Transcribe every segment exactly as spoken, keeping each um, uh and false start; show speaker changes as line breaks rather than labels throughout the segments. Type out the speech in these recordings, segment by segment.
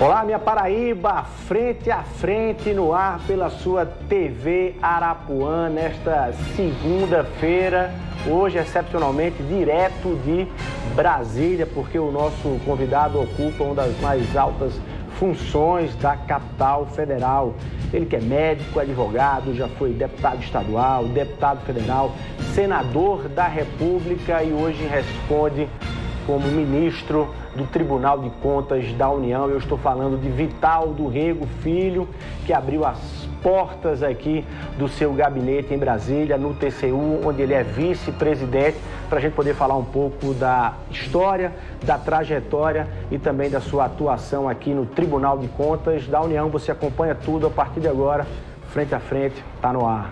Olá, minha Paraíba, frente a frente no ar pela sua T V Arapuã, nesta segunda-feira, hoje excepcionalmente direto de Brasília, porque o nosso convidado ocupa uma das mais altas funções da capital federal. Ele que é médico, advogado, já foi deputado estadual, deputado federal, senador da República e hoje responde como ministro do Tribunal de Contas da União. Eu estou falando de Vital do Rego Filho, que abriu as portas aqui do seu gabinete em Brasília, no T C U, onde ele é vice-presidente, para a gente poder falar um pouco da história, da trajetória e também da sua atuação aqui no Tribunal de Contas da União. Você acompanha tudo a partir de agora, frente a frente, está no ar.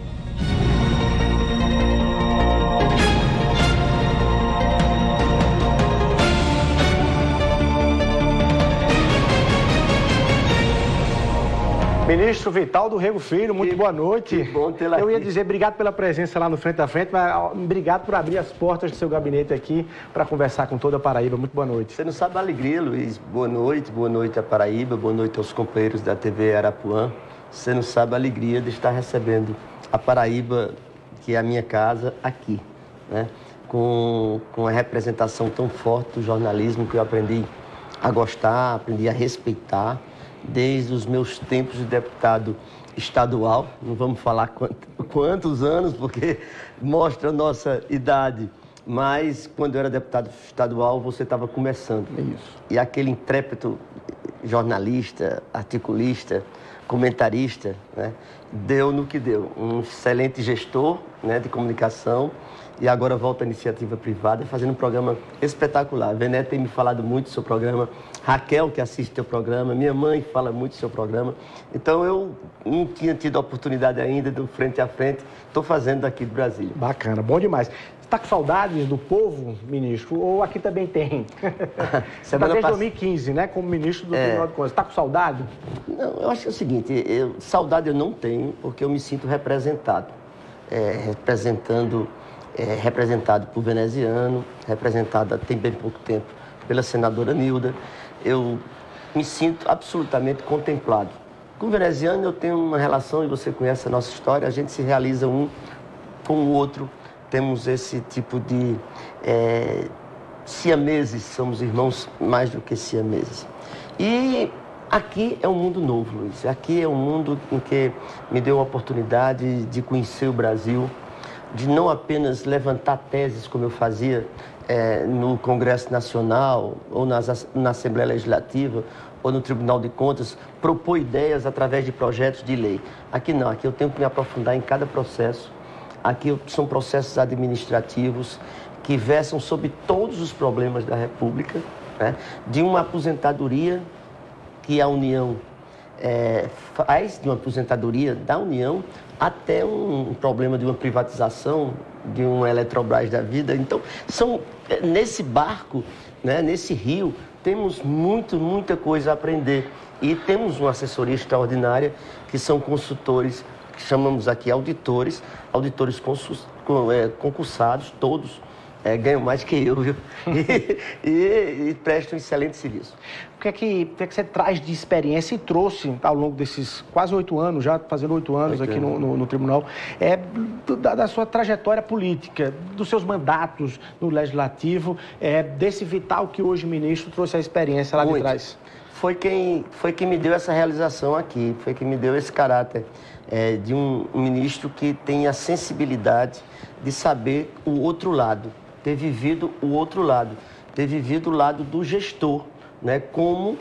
Ministro Vital do Rego Filho, muito que, boa noite.
Que bom tê-la
Eu ia
aqui.
dizer obrigado pela presença lá no Frente a Frente, mas obrigado por abrir as portas do seu gabinete aqui para conversar com toda a Paraíba. Muito boa noite.
Você não sabe a alegria, Luiz. Boa noite, boa noite à Paraíba, boa noite aos companheiros da T V Arapuã. Você não sabe a alegria de estar recebendo a Paraíba, que é a minha casa, aqui, né? Com, com a representação tão forte do jornalismo que eu aprendi a gostar, aprendi a respeitar, desde os meus tempos de deputado estadual, não vamos falar quantos, quantos anos, porque mostra a nossa idade, mas quando eu era deputado estadual, você estava começando.
Isso.
E aquele intrépido jornalista, articulista, comentarista, né, deu no que deu. Um excelente gestor, né, de comunicação, e agora volta à iniciativa privada, fazendo um programa espetacular. A Veneta tem me falado muito do seu programa, Raquel, que assiste o seu programa, minha mãe fala muito do seu programa. Então, eu não tinha tido a oportunidade ainda do Frente a Frente, estou fazendo aqui de Brasília.
Bacana, bom demais. Está com saudades do povo, ministro? Ou aqui também tem? Você está desde pass... dois mil e quinze, né, como ministro do é... Tribunal de Contas. Está com saudade?
Não, eu acho que é o seguinte, eu, saudade eu não tenho, porque eu me sinto representado. É, representando... É, representado por veneziano, representada tem bem pouco tempo pela senadora Nilda. Eu me sinto absolutamente contemplado. Com o veneziano eu tenho uma relação, e você conhece a nossa história, a gente se realiza um com o outro, temos esse tipo de é, siameses, somos irmãos mais do que siameses. E aqui é um mundo novo, Luiz, aqui é um mundo em que me deu a oportunidade de conhecer o Brasil, de não apenas levantar teses, como eu fazia é, no Congresso Nacional, ou nas, na Assembleia Legislativa, ou no Tribunal de Contas, propor ideias através de projetos de lei. Aqui não, aqui eu tenho que me aprofundar em cada processo. Aqui são processos administrativos que versam sobre todos os problemas da República, né? De uma aposentadoria que a União é, faz, de uma aposentadoria da União, até um problema de uma privatização, de uma Eletrobras da vida. Então, são, nesse barco, né, nesse rio, temos muito, muita coisa a aprender. E temos uma assessoria extraordinária, que são consultores, que chamamos aqui auditores, auditores concursados, todos, é, ganham mais que eu, viu? E, e, e prestam um excelente serviço.
O que é que, o que é que você traz de experiência e trouxe ao longo desses quase oito anos, já fazendo oito anos oito aqui no, no, no tribunal, é, da, da sua trajetória política, dos seus mandatos no Legislativo, é, desse Vital que hoje ministro trouxe a experiência lá
Muito.
de trás?
Foi quem, foi quem me deu essa realização aqui, foi quem me deu esse caráter é, de um, um ministro que tem a sensibilidade de saber o outro lado, ter vivido o outro lado, ter vivido o lado do gestor, né, como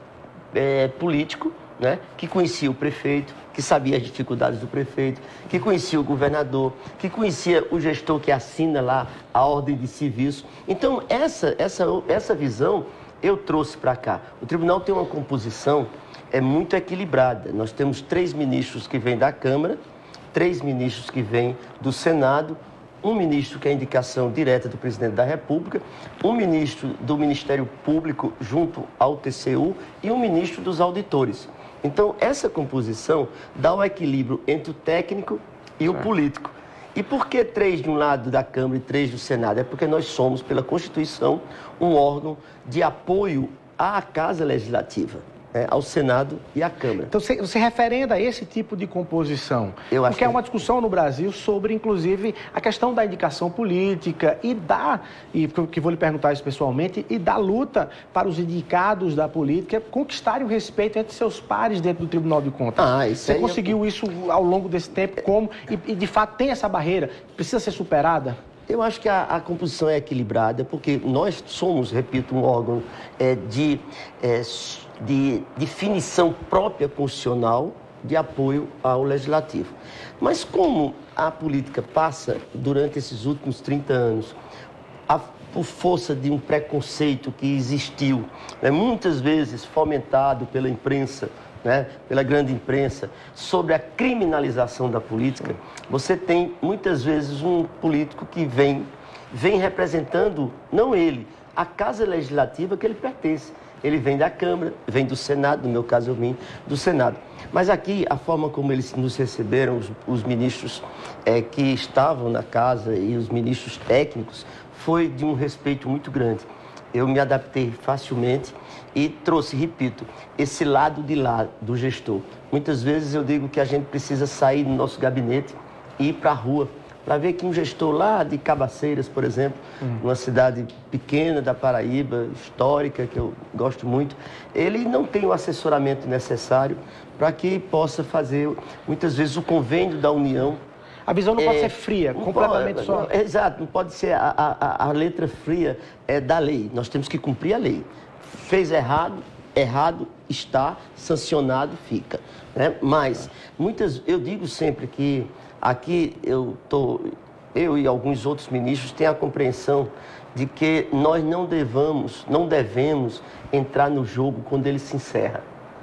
é, político, né, que conhecia o prefeito, que sabia as dificuldades do prefeito, que conhecia o governador, que conhecia o gestor que assina lá a ordem de serviço. Então, essa, essa, essa visão eu trouxe para cá. O tribunal tem uma composição é, muito equilibrada. Nós temos três ministros que vêm da Câmara, três ministros que vêm do Senado, um ministro que é indicação direta do presidente da República, um ministro do Ministério Público junto ao T C U e um ministro dos auditores. Então, essa composição dá o equilíbrio entre o técnico e o político. E por que três de um lado da Câmara e três do Senado? É porque nós somos, pela Constituição, um órgão de apoio à Casa Legislativa. é, ao Senado e à Câmara.
Então, você, você referenda esse tipo de composição?
Eu acho
Porque é
que...
uma discussão no Brasil sobre, inclusive, a questão da indicação política e da, e que vou lhe perguntar isso pessoalmente, e da luta para os indicados da política conquistarem o respeito entre seus pares dentro do Tribunal de Contas.
Ah, isso
você conseguiu é... isso ao longo desse tempo? Como? E, e, de fato, tem essa barreira? Precisa ser superada?
Eu acho que a, a composição é equilibrada, porque nós somos, repito, um órgão é, de, é, de definição própria constitucional de apoio ao Legislativo. Mas como a política passa, durante esses últimos trinta anos, a, por força de um preconceito que existiu, né, muitas vezes fomentado pela imprensa, né, pela grande imprensa, sobre a criminalização da política, você tem muitas vezes um político que vem, vem representando, não ele, a casa legislativa que ele pertence. Ele vem da Câmara, vem do Senado, no meu caso eu vim do Senado. Mas aqui, a forma como eles nos receberam, os, os ministros é, que estavam na casa e os ministros técnicos, foi de um respeito muito grande. Eu me adaptei facilmente e trouxe, repito, esse lado de lá do gestor. Muitas vezes eu digo que a gente precisa sair do nosso gabinete e ir para a rua, para ver que um gestor lá de Cabaceiras, por exemplo, hum. uma cidade pequena da Paraíba, histórica, que eu gosto muito, ele não tem o assessoramento necessário para que possa fazer, muitas vezes, o convênio da União.
A visão não é, pode ser fria, completamente
pode,
só...
Não, exato, não pode ser a, a, a letra fria é, da lei. Nós temos que cumprir a lei. Fez errado, errado está, sancionado fica. Né? Mas, muitas, eu digo sempre que aqui eu, tô, eu e alguns outros ministros têm a compreensão de que nós não devamos, não devemos entrar no jogo quando ele se encerra.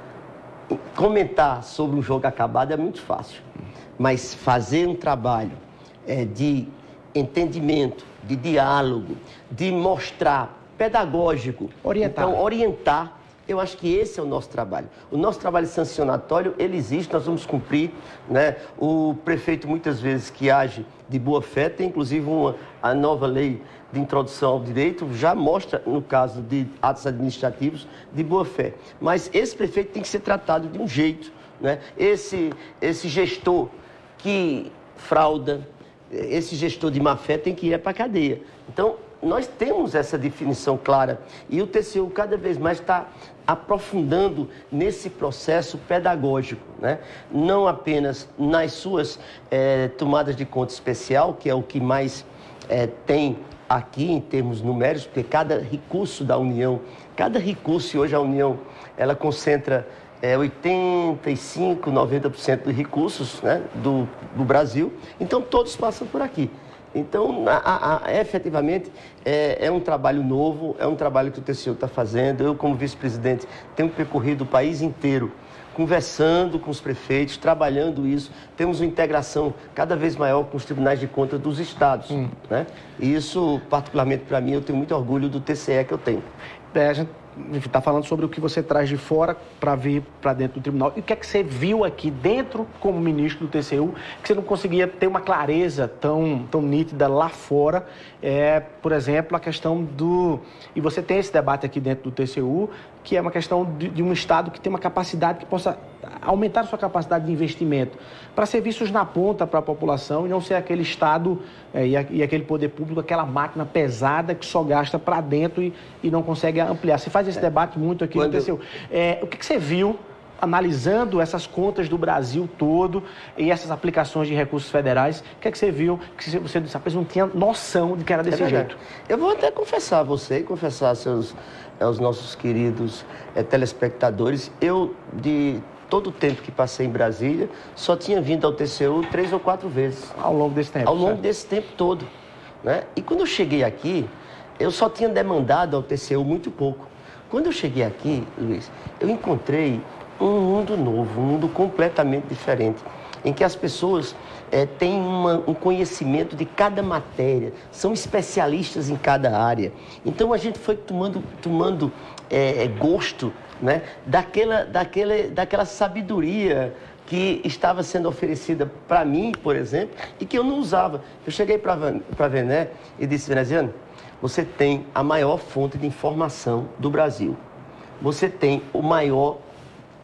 Comentar sobre um jogo acabado é muito fácil. Mas fazer um trabalho é, de entendimento, de diálogo, de mostrar, pedagógico,
orientar.
Então, orientar, eu acho que esse é o nosso trabalho. O nosso trabalho sancionatório, ele existe, nós vamos cumprir, né? O prefeito, muitas vezes, que age de boa fé, tem inclusive uma, a nova lei de introdução ao direito, já mostra, no caso de atos administrativos, de boa fé. Mas esse prefeito tem que ser tratado de um jeito, né? Esse, esse gestor que frauda, esse gestor de má fé tem que ir para a cadeia. Então, nós temos essa definição clara e o T C U cada vez mais está aprofundando nesse processo pedagógico, né? Não apenas nas suas é, tomadas de conta especial, que é o que mais é, tem aqui em termos numéricos, porque cada recurso da União, cada recurso, e hoje a União, ela concentra é, oitenta e cinco, noventa por cento dos recursos, né, do, do Brasil, então todos passam por aqui. Então, a, a, a, efetivamente, é, é um trabalho novo, é um trabalho que o T C U está fazendo. Eu, como vice-presidente, tenho percorrido o país inteiro, conversando com os prefeitos, trabalhando isso. Temos uma integração cada vez maior com os tribunais de contas dos estados. Hum. Né? E isso, particularmente para mim, eu tenho muito orgulho do T C E que eu tenho.
É, a gente está falando sobre o que você traz de fora para vir para dentro do tribunal. E o que é que você viu aqui dentro, como ministro do T C U, que você não conseguia ter uma clareza tão, tão nítida lá fora? É, por exemplo, a questão do... E você tem esse debate aqui dentro do T C U, que é uma questão de, de um Estado que tem uma capacidade que possa aumentar a sua capacidade de investimento para serviços na ponta para a população e não ser aquele Estado é, e, a, e aquele poder público, aquela máquina pesada que só gasta para dentro e, e não consegue ampliar. Você faz esse é. debate muito aqui Quando... no T C U. É, o que, que você viu analisando essas contas do Brasil todo e essas aplicações de recursos federais? O que é que você viu que você disse, rapaz, não tinha noção de que era desse é jeito?
Eu vou até confessar a você e confessar a seus, aos nossos queridos é, telespectadores, eu, de todo o tempo que passei em Brasília, só tinha vindo ao T C U três ou quatro vezes.
Ao longo desse tempo?
Ao longo certo. desse tempo todo. Né? E quando eu cheguei aqui, eu só tinha demandado ao T C U muito pouco. Quando eu cheguei aqui, Luiz, eu encontrei um mundo novo, um mundo completamente diferente, em que as pessoas é, têm uma, um conhecimento de cada matéria, são especialistas em cada área. Então a gente foi tomando, tomando é, gosto, né, daquela, daquela, daquela sabedoria que estava sendo oferecida para mim, por exemplo, e que eu não usava. Eu cheguei para a Vené e disse, veneziano, você tem a maior fonte de informação do Brasil. Você tem o maior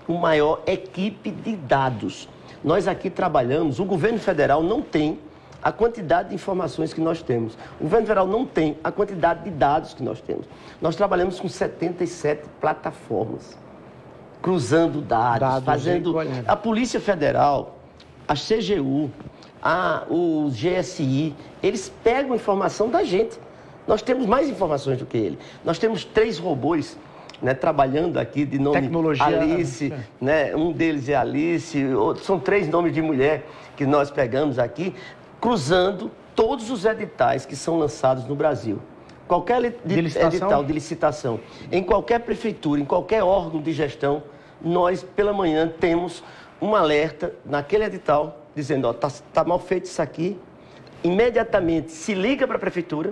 com maior equipe de dados. Nós aqui trabalhamos, o governo federal não tem a quantidade de informações que nós temos. O governo federal não tem a quantidade de dados que nós temos. Nós trabalhamos com setenta e sete plataformas, cruzando dados, dados fazendo... A Polícia Federal, a C G U, a, o G S I, eles pegam informação da gente. Nós temos mais informações do que ele. Nós temos três robôs, né, trabalhando aqui de nome
Tecnologia,
Alice,
é.
né, um deles é Alice, outro, são três nomes de mulher que nós pegamos aqui, cruzando todos os editais que são lançados no Brasil. Qualquer li, de edital de licitação, em qualquer prefeitura, em qualquer órgão de gestão, nós, pela manhã, temos um alerta naquele edital, dizendo, ó, tá, tá mal feito isso aqui, imediatamente se liga para a prefeitura,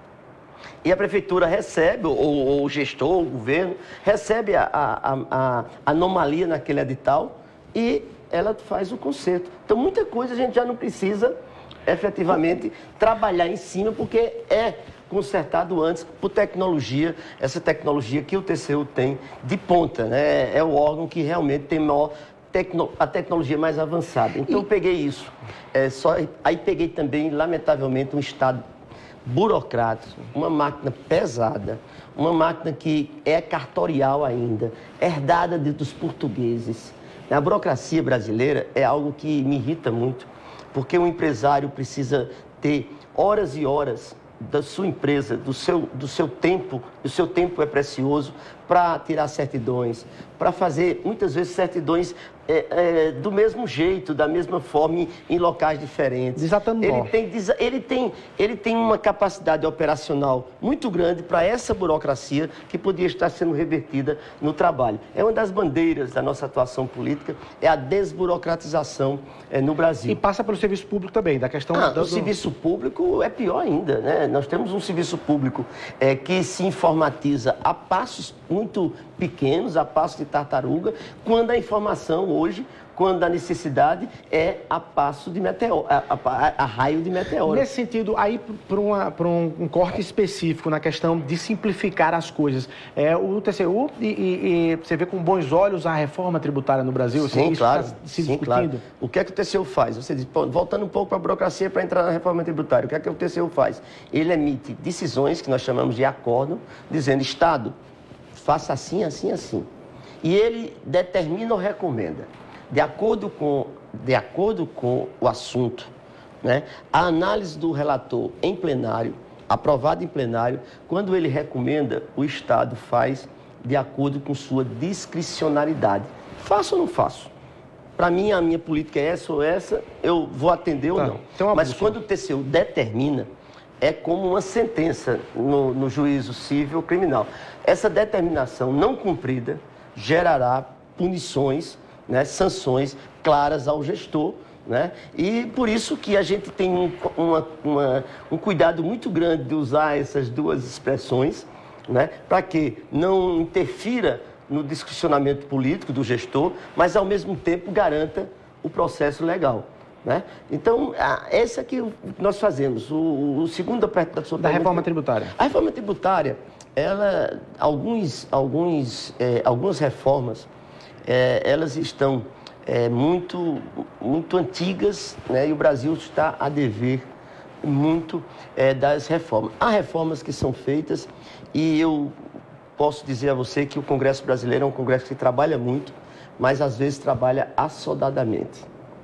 e a prefeitura recebe, ou, ou o gestor, ou o governo, recebe a, a, a, a anomalia naquele edital e ela faz o conserto. Então, muita coisa a gente já não precisa, efetivamente, trabalhar em cima, porque é consertado antes por tecnologia, essa tecnologia que o T C U tem de ponta, né? É o órgão que realmente tem maior tecno, a tecnologia mais avançada. Então, e... eu peguei isso. É, só, aí peguei também, lamentavelmente, um Estado burocrático, uma máquina pesada, uma máquina que é cartorial ainda, herdada de, dos portugueses. A burocracia brasileira é algo que me irrita muito, porque o empresário precisa ter horas e horas da sua empresa, do seu, do seu tempo, o seu tempo é precioso para tirar certidões, para fazer, muitas vezes, certidões é, é, do mesmo jeito, da mesma forma, em, em locais diferentes.
Desatando
ele tem, ele, tem, ele tem uma capacidade operacional muito grande para essa burocracia que podia estar sendo revertida no trabalho. É uma das bandeiras da nossa atuação política, é a desburocratização é, no Brasil.
E passa pelo serviço público também, da questão...
Ah,
do...
O serviço público é pior ainda, né? Nós temos um serviço público é, que se informatiza a passos muito pequenos, a passos de tartaruga, quando a informação hoje, quando a necessidade é a passo de meteoro, a, a, a raio de meteoro.
Nesse sentido, aí para um, um corte específico na questão de simplificar as coisas, é, o T C U, e, e, e você vê com bons olhos a reforma tributária no Brasil?
Sim,
isso
claro.
Tá se
sim, claro. O que é que o T C U faz? Você diz, pô, voltando um pouco para a burocracia para entrar na reforma tributária, o que é que o T C U faz? Ele emite decisões que nós chamamos de acordo, dizendo, Estado, faça assim, assim, assim. E ele determina ou recomenda, de acordo com, de acordo com o assunto, né, a análise do relator em plenário, aprovado em plenário, quando ele recomenda, o Estado faz de acordo com sua discricionariedade. Faço ou não faço? Para mim, a minha política é essa ou essa, eu vou atender ou
tá.
não.
Então,
mas quando o T C U determina, é como uma sentença no, no juízo civil ou criminal. Essa determinação não cumprida gerará punições, né, sanções claras ao gestor, né? E por isso que a gente tem um, uma, uma, um cuidado muito grande de usar essas duas expressões, né, para que não interfira no discricionamento político do gestor, mas ao mesmo tempo garanta o processo legal. Né? Então, esse aqui nós fazemos. O, o segundo aspecto da sua
da reforma tributária.
A reforma tributária, ela, alguns, alguns, é, algumas reformas, é, elas estão é, muito, muito antigas, né? E o Brasil está a dever muito é, das reformas. Há reformas que são feitas e eu posso dizer a você que o Congresso brasileiro é um Congresso que trabalha muito, mas às vezes trabalha assodadamente.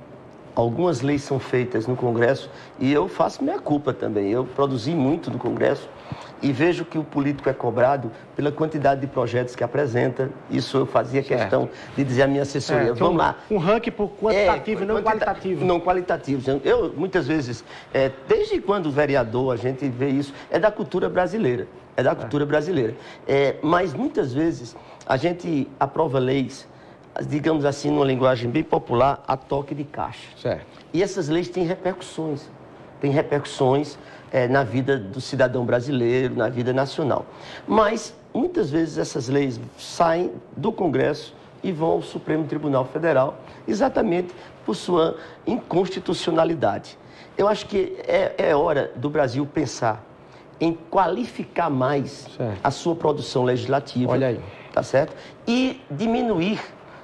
Algumas leis são feitas no Congresso e eu faço minha culpa também. Eu produzi muito no Congresso e vejo que o político é cobrado pela quantidade de projetos que apresenta. Isso eu fazia certo. questão de dizer à minha assessoria. É,
Vamos
um,
lá. Um ranking por quantitativo e é, não qualitativo.
Não qualitativo. Eu, muitas vezes, é, desde quando vereador a gente vê isso, é da cultura brasileira. É da cultura é. brasileira. É, mas muitas vezes a gente aprova leis, digamos assim, numa linguagem bem popular, a toque de caixa.
Certo.
E essas leis têm repercussões, têm repercussões é, na vida do cidadão brasileiro, na vida nacional. Mas, muitas vezes, essas leis saem do Congresso e vão ao Supremo Tribunal Federal, exatamente por sua inconstitucionalidade. Eu acho que é, é hora do Brasil pensar em qualificar mais certo. a sua produção legislativa.
Olha aí.
Tá certo? E diminuir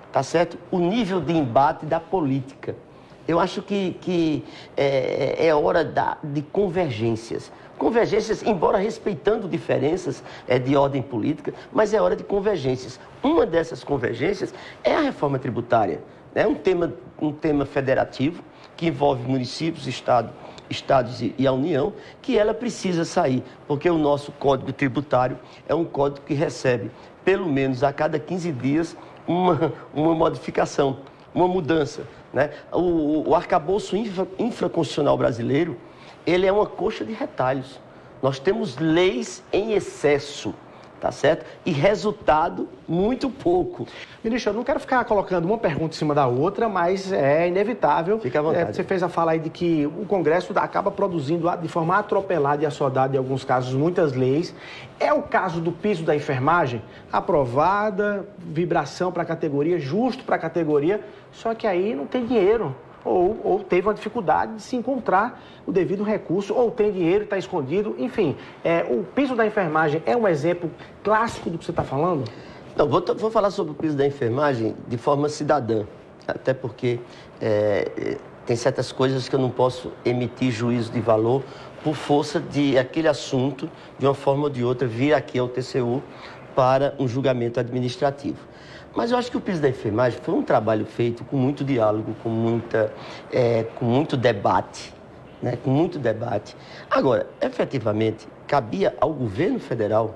tá certo? O nível de embate da política. Eu acho que, que é, é hora da, de convergências. Convergências, embora respeitando diferenças é, de ordem política, mas é hora de convergências. Uma dessas convergências é a reforma tributária. É um tema, um tema federativo que envolve municípios, estado, estados e, e a União, que ela precisa sair, porque o nosso Código Tributário é um código que recebe, pelo menos a cada quinze dias, uma, uma modificação, uma mudança. Né? O, o arcabouço infra, infraconstitucional brasileiro, ele é uma coxa de retalhos. Nós temos leis em excesso, tá certo? E resultado, muito pouco.
Ministro, eu não quero ficar colocando uma pergunta em cima da outra, mas é inevitável.
Fica à vontade.
É, você fez a fala aí de que o Congresso acaba produzindo de forma atropelada e assodada, em alguns casos, muitas leis. É o caso do piso da enfermagem, aprovada, vibração para a categoria, justo para a categoria, só que aí não tem dinheiro. Ou, ou teve uma dificuldade de se encontrar o devido recurso, ou tem dinheiro, está escondido, enfim. É, o piso da enfermagem é um exemplo clássico do que você está falando?
Não, vou, vou falar sobre o piso da enfermagem de forma cidadã, até porque é, tem certas coisas que eu não posso emitir juízo de valor por força de aquele assunto, de uma forma ou de outra, vir aqui ao T C U para um julgamento administrativo. Mas eu acho que o piso da enfermagem foi um trabalho feito com muito diálogo, com, muita, é, com muito debate, né? com muito debate. Agora, efetivamente, cabia ao governo federal,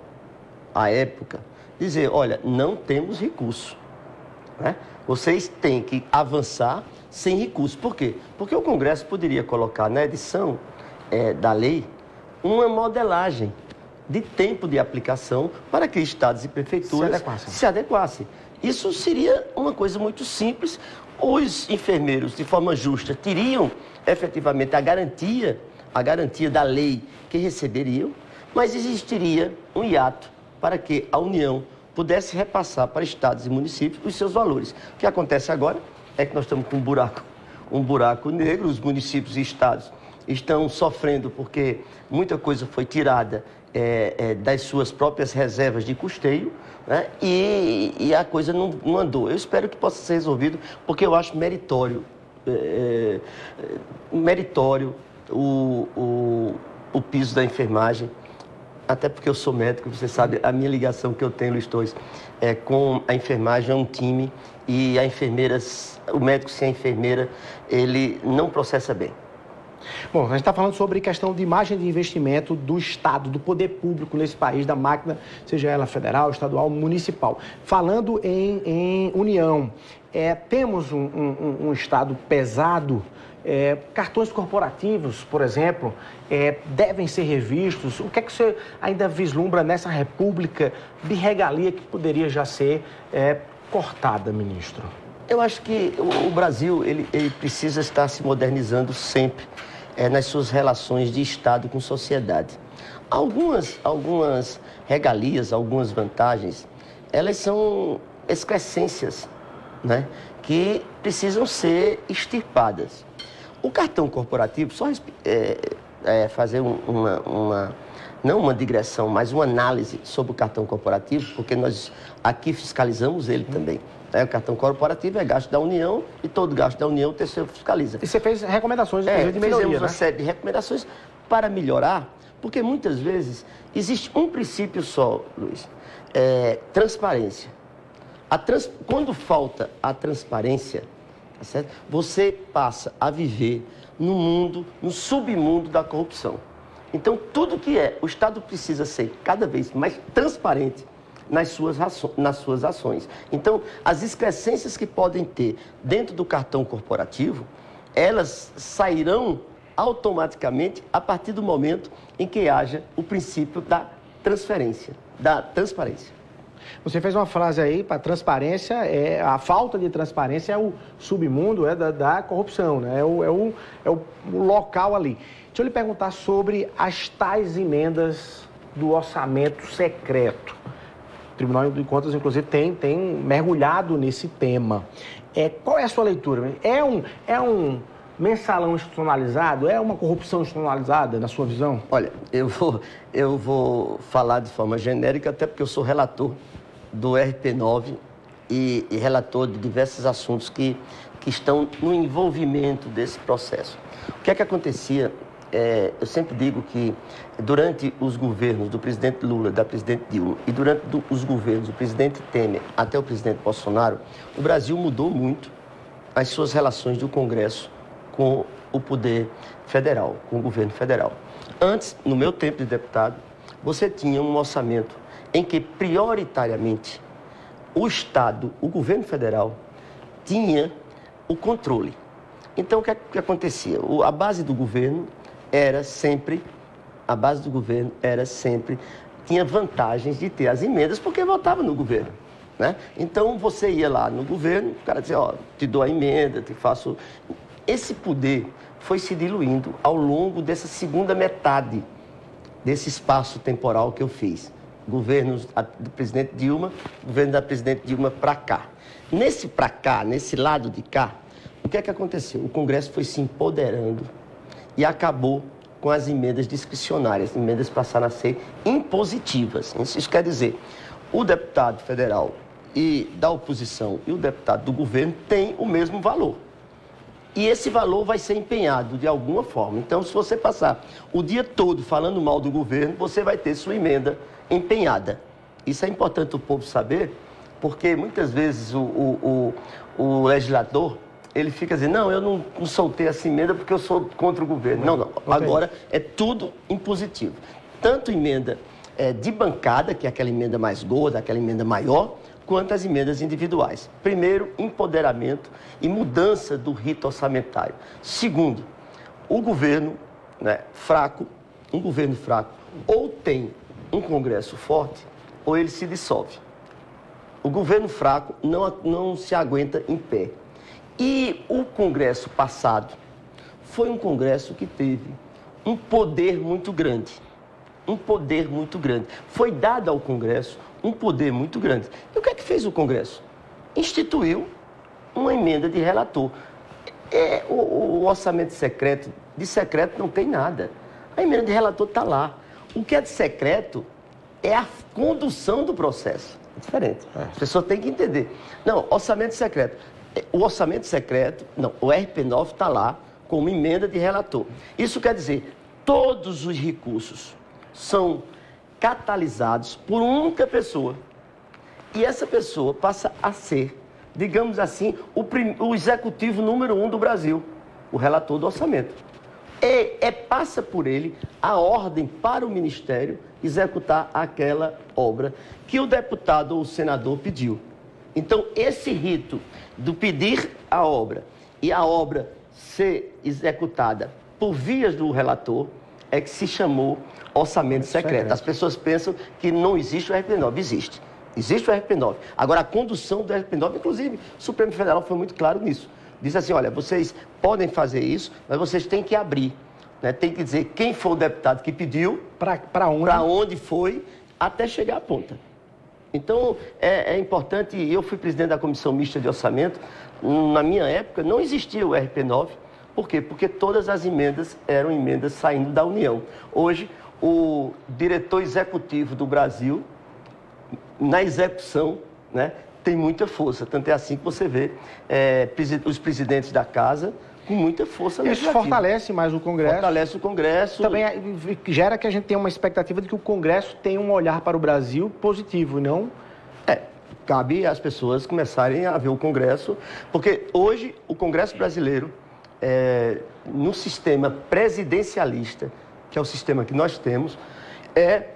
à época, dizer, olha, não temos recurso. Né? Vocês têm que avançar sem recurso. Por quê? Porque o Congresso poderia colocar na edição é, da lei uma modelagem de tempo de aplicação para que estados e prefeituras
se adequassem.
Se adequassem. Isso seria uma coisa muito simples. Os enfermeiros, de forma justa, teriam efetivamente a garantia, a garantia da lei que receberiam, mas existiria um hiato para que a União pudesse repassar para estados e municípios os seus valores. O que acontece agora é que nós estamos com um buraco, um buraco negro, os municípios e estados estão sofrendo porque muita coisa foi tirada é, é, das suas próprias reservas de custeio, né? e, e a coisa não, não andou. Eu espero que possa ser resolvido, porque eu acho meritório, é, é, meritório o, o, o piso da enfermagem, até porque eu sou médico, você sabe, a minha ligação que eu tenho, Luiz Torres, é com a enfermagem, é um time, e a enfermeira, o médico sem a enfermeira, ele não processa bem.
Bom, a gente está falando sobre questão de imagem de investimento do Estado, do poder público nesse país, da máquina, seja ela federal, estadual, municipal. Falando em, em união, é, temos um, um, um Estado pesado, é, cartões corporativos, por exemplo, é, devem ser revistos. O que é que você ainda vislumbra nessa república de regalia que poderia já ser é, cortada, ministro?
Eu acho que o Brasil ele, ele precisa estar se modernizando sempre é, nas suas relações de Estado com sociedade. Algumas, algumas regalias, algumas vantagens, elas são excrescências, né, que precisam ser extirpadas. O cartão corporativo, só é, é, fazer um, uma, uma, não uma digressão, mas uma análise sobre o cartão corporativo, porque nós aqui fiscalizamos ele também. É, o cartão corporativo é gasto da União e todo gasto da União o T C U fiscaliza.
E você fez recomendações,
é,
de melhoria,
fizemos
né?
uma série de recomendações para melhorar, porque muitas vezes existe um princípio só, Luiz, é, transparência. A trans... Quando falta a transparência, tá certo? Você passa a viver no mundo, no submundo da corrupção. Então, tudo que é, o Estado precisa ser cada vez mais transparente nas suas, nas suas ações. Então, as excrescências que podem ter dentro do cartão corporativo, elas sairão automaticamente a partir do momento em que haja o princípio da transferência, da transparência.
Você fez uma frase aí para transparência, é, a falta de transparência é o submundo é da, da corrupção, né? é, o, é, o, é o local ali. Deixa eu lhe perguntar sobre as tais emendas do orçamento secreto. O Tribunal de Contas, inclusive, tem, tem mergulhado nesse tema. É, qual é a sua leitura? É um, é um mensalão institucionalizado? É uma corrupção institucionalizada, na sua visão?
Olha, eu vou, eu vou falar de forma genérica, até porque eu sou relator do R P nove e, e relator de diversos assuntos que, que estão no envolvimento desse processo. O que é que acontecia? É, eu sempre digo que durante os governos do presidente Lula, da presidente Dilma, e durante do, os governos do presidente Temer até o presidente Bolsonaro, o Brasil mudou muito as suas relações do Congresso com o poder federal, com o governo federal. Antes, no meu tempo de deputado, você tinha um orçamento em que, prioritariamente, o Estado, o governo federal, tinha o controle. Então, o que, é que acontecia? O, a base do governo era sempre, a base do governo era sempre, tinha vantagens de ter as emendas porque votava no governo, né? Então, você ia lá no governo, o cara dizia, ó, te dou a emenda, te faço... Esse poder foi se diluindo ao longo dessa segunda metade desse espaço temporal que eu fiz. Governo do presidente Dilma, governo da presidente Dilma para cá. Nesse para cá, nesse lado de cá, o que é que aconteceu? O Congresso foi se empoderando e acabou com as emendas discricionárias. Emendas passaram a ser impositivas. Isso quer dizer, o deputado federal e da oposição e o deputado do governo têm o mesmo valor. E esse valor vai ser empenhado de alguma forma. Então, se você passar o dia todo falando mal do governo, você vai ter sua emenda empenhada. Isso é importante o povo saber, porque muitas vezes o, o, o, o legislador, ele fica dizendo, não, eu não, não soltei essa emenda porque eu sou contra o governo. Não, não. Agora é tudo impositivo. Tanto emenda é, de bancada, que é aquela emenda mais gorda, aquela emenda maior, quanto as emendas individuais. Primeiro, empoderamento e mudança do rito orçamentário. Segundo, o governo, né, fraco, um governo fraco, ou tem um Congresso forte, ou ele se dissolve. O governo fraco não, não se aguenta em pé. E o Congresso passado foi um Congresso que teve um poder muito grande. Um poder muito grande. Foi dado ao Congresso um poder muito grande. E o que é que fez o Congresso? Instituiu uma emenda de relator. É, o, o orçamento secreto, de secreto não tem nada. A emenda de relator está lá. O que é de secreto é a condução do processo. É diferente. As pessoas têm que entender. Não, orçamento secreto. O orçamento secreto, não, o R P nove está lá como emenda de relator. Isso quer dizer, todos os recursos são catalisados por uma única pessoa. E essa pessoa passa a ser, digamos assim, o, prim... o executivo número um do Brasil, o relator do orçamento. E é, passa por ele a ordem para o Ministério executar aquela obra que o deputado ou o senador pediu. Então, esse rito do pedir a obra e a obra ser executada por vias do relator é que se chamou orçamento secreto. As pessoas pensam que não existe o R P nove. Existe. Existe o R P nove. Agora, a condução do R P nove, inclusive, o Supremo Federal foi muito claro nisso. Diz assim, olha, vocês podem fazer isso, mas vocês têm que abrir. Né? Tem que dizer quem foi o deputado que pediu, para onde? onde foi, até chegar à ponta. Então, é, é importante, eu fui presidente da Comissão Mista de Orçamento, na minha época não existia o R P nove. Por quê? Porque todas as emendas eram emendas saindo da União. Hoje, o diretor executivo do Brasil, na execução, né, tem muita força. Tanto é assim que você vê é, os presidentes da casa com muita força legislativa.
Isso fortalece mais o Congresso.
Fortalece o Congresso.
Também gera que a gente tenha uma expectativa de que o Congresso tenha um olhar para o Brasil positivo, não...
É, cabe às pessoas começarem a ver o Congresso, porque hoje o Congresso brasileiro, é, no sistema presidencialista, que é o sistema que nós temos, é,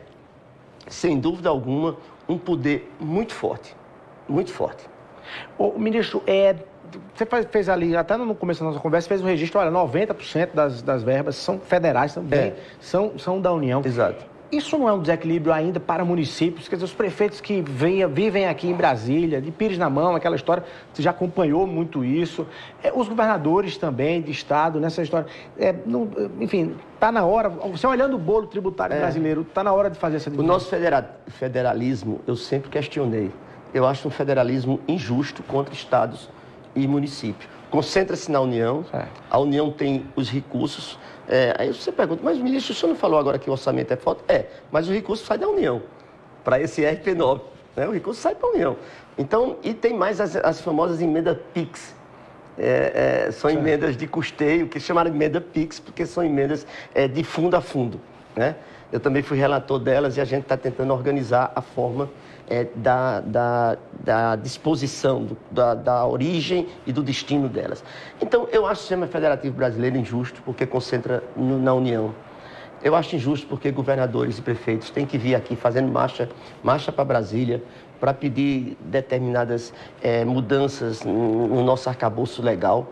sem dúvida alguma, um poder muito forte, muito forte.
Ô, ministro, é, você fez ali, até no começo da nossa conversa, fez um registro, olha, noventa por cento das, das verbas são federais também, é. são, são da União.
Exato.
Isso não é um desequilíbrio ainda para municípios? Quer dizer, os prefeitos que venha, vivem aqui em Brasília, de Pires na mão, aquela história, você já acompanhou muito isso. É, os governadores também de estado, nessa história. É, não, enfim, está na hora, você olhando o bolo tributário é. brasileiro, está na hora de fazer essa divisão.
O nosso federa federalismo, eu sempre questionei. Eu acho um federalismo injusto contra estados e municípios. Concentra-se na União, é. a União tem os recursos. É, aí você pergunta, mas ministro, o senhor não falou agora que o orçamento é forte? É, mas o recurso sai da União, para esse R P nove. né? O recurso sai para a União. Então, e tem mais as, as famosas emendas PIX. É, é, são emendas de custeio, que chamaram de emenda PIX, porque são emendas é, de fundo a fundo, né? Eu também fui relator delas e a gente está tentando organizar a forma é, da, da, da disposição, do, da, da origem e do destino delas. Então, eu acho o sistema federativo brasileiro injusto, porque concentra no, na União. Eu acho injusto porque governadores e prefeitos têm que vir aqui fazendo marcha, marcha para Brasília, para pedir determinadas é, mudanças no, no nosso arcabouço legal.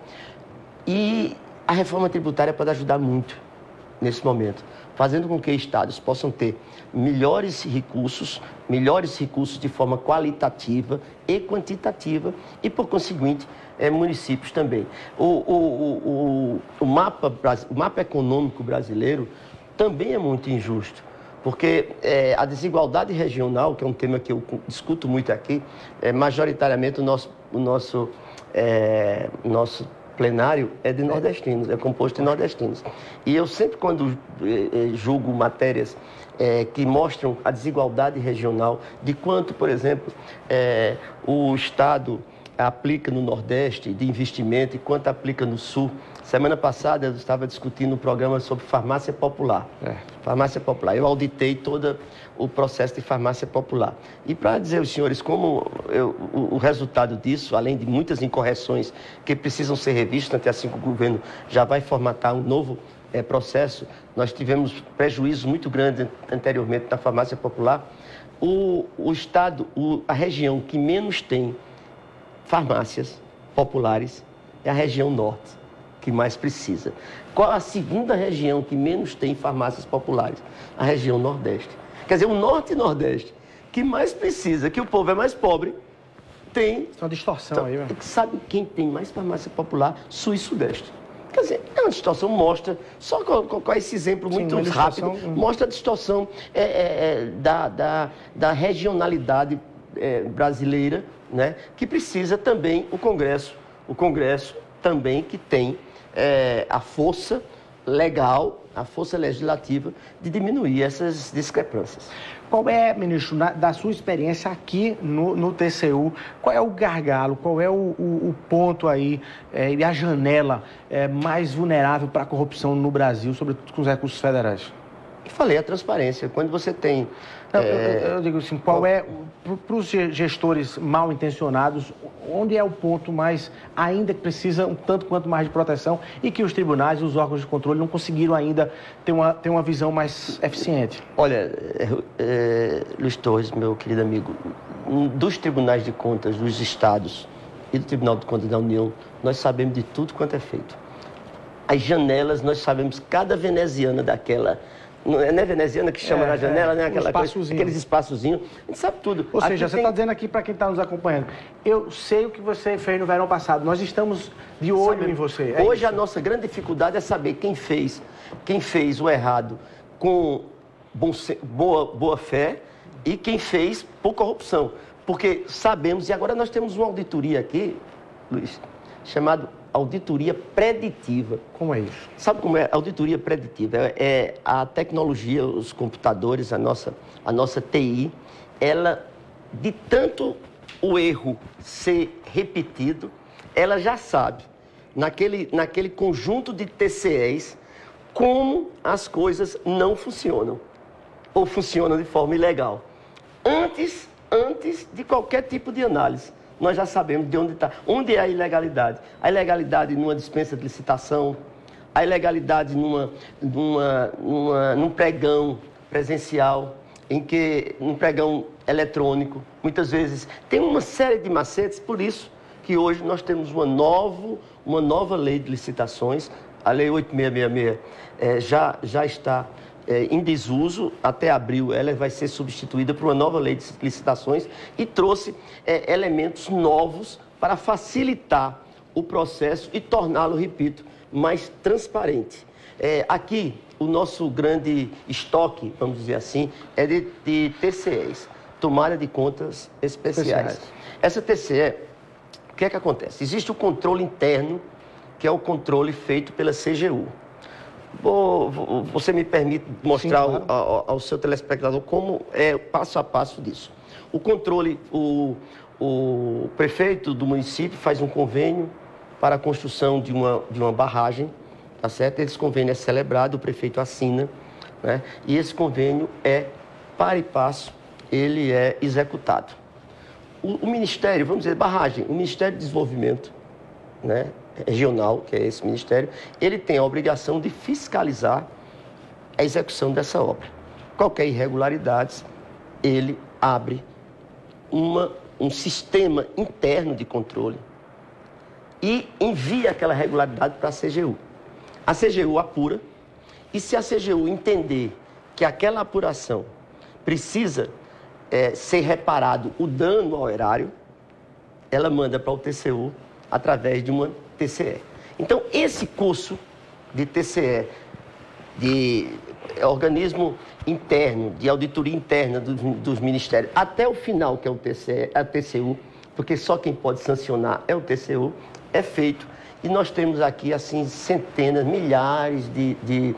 E a reforma tributária pode ajudar muito nesse momento, fazendo com que estados possam ter melhores recursos, melhores recursos de forma qualitativa e quantitativa e, por conseguinte, é, municípios também. O, o, o, o, o, mapa, o mapa econômico brasileiro também é muito injusto. Porque é, a desigualdade regional, que é um tema que eu discuto muito aqui, é, majoritariamente o nosso, o nosso, é, nosso plenário é de nordestinos, é composto de nordestinos. E eu sempre, quando é, julgo matérias é, que mostram a desigualdade regional, de quanto, por exemplo, é, o Estado aplica no Nordeste de investimento e quanto aplica no Sul. Semana passada eu estava discutindo um programa sobre farmácia popular. É. Farmácia popular. Eu auditei todo o processo de farmácia popular. E para dizer aos senhores como eu, o, o resultado disso, além de muitas incorreções que precisam ser revistas, até assim que o governo já vai formatar um novo é, processo, nós tivemos prejuízos muito grandes anteriormente na farmácia popular. O, o Estado, o, a região que menos tem farmácias populares é a região norte, que mais precisa. Qual a segunda região que menos tem farmácias populares? A região nordeste. Quer dizer, o norte e nordeste, que mais precisa, que o povo é mais pobre, tem...
Tem uma distorção então, aí, velho.
Sabe quem tem mais farmácia popular? Sul e sudeste. Quer dizer, é uma distorção, mostra, só com, com, com esse exemplo muito Sim, rápido, distorção... mostra a distorção é, é, da, da, da regionalidade é, brasileira, né, que precisa também o Congresso, o Congresso também que tem é, a força legal, a força legislativa de diminuir essas discrepâncias.
Qual é, ministro, na, da sua experiência aqui no, no T C U, qual é o gargalo, qual é o, o, o ponto aí é, e a janela é, mais vulnerável para a corrupção no Brasil, sobretudo com os recursos federais?
Eu falei, a transparência. Quando você tem...
Não, é... eu, eu digo assim, qual é, para os gestores mal intencionados, onde é o ponto mais, ainda que precisa um tanto quanto mais de proteção e que os tribunais e os órgãos de controle não conseguiram ainda ter uma, ter uma visão mais eficiente?
Olha, é, é, Luiz Torres, meu querido amigo, dos tribunais de contas dos estados e do Tribunal de Contas da União, nós sabemos de tudo quanto é feito. As janelas, nós sabemos cada veneziana daquela... Não é veneziana que chama é, na janela, é, né? Aquela coisa, aqueles espaçozinhos. A gente sabe tudo.
Ou aqui seja, você está tem... dizendo aqui para quem está nos acompanhando, eu sei o que você fez no verão passado, nós estamos de olho Sabe, em você.
É hoje isso. A nossa grande dificuldade é saber quem fez, quem fez o errado com bom, boa, boa fé e quem fez por corrupção. Porque sabemos, e agora nós temos uma auditoria aqui, Luiz, chamado auditoria preditiva.
Como é isso?
Sabe como é? Auditoria preditiva. É, é a tecnologia, os computadores, a nossa, a nossa T I, ela, de tanto o erro ser repetido, ela já sabe, naquele, naquele conjunto de T C Es, como as coisas não funcionam. Ou funcionam de forma ilegal. Antes, antes de qualquer tipo de análise. Nós já sabemos de onde está. Onde é a ilegalidade? A ilegalidade numa dispensa de licitação, a ilegalidade numa, numa, numa, num pregão presencial, em que um pregão eletrônico, muitas vezes, tem uma série de macetes, por isso que hoje nós temos uma, novo, uma nova lei de licitações, a Lei oito mil seiscentos e sessenta e seis é, já, já está... É, em desuso, até abril ela vai ser substituída por uma nova lei de licitações e trouxe é, elementos novos para facilitar o processo e torná-lo, repito, mais transparente. É, aqui, o nosso grande estoque, vamos dizer assim, é de, de T C Es, tomada de contas especiais. especiais. Essa T C E, o que é que acontece? Existe o controle interno, que é o controle feito pela C G U. Vou, vou, você me permite mostrar Sim, claro. ao, ao, ao seu telespectador como é passo a passo disso. O controle, o, o prefeito do município faz um convênio para a construção de uma, de uma barragem, tá certo? Esse convênio é celebrado, o prefeito assina, né? E esse convênio é, para e passo, ele é executado. O, o Ministério, vamos dizer, barragem, o Ministério de Desenvolvimento, né, regional, que é esse ministério, ele tem a obrigação de fiscalizar a execução dessa obra. Qualquer irregularidade, ele abre uma, um sistema interno de controle e envia aquela regularidade para a C G U. A C G U apura e se a C G U entender que aquela apuração precisa é, ser reparado o dano ao erário, ela manda para o T C U através de uma T C E. Então, esse curso de T C E, de organismo interno, de auditoria interna dos, dos ministérios, até o final, que é o T C E, a T C U, porque só quem pode sancionar é o T C U, é feito. E nós temos aqui, assim, centenas, milhares de, de,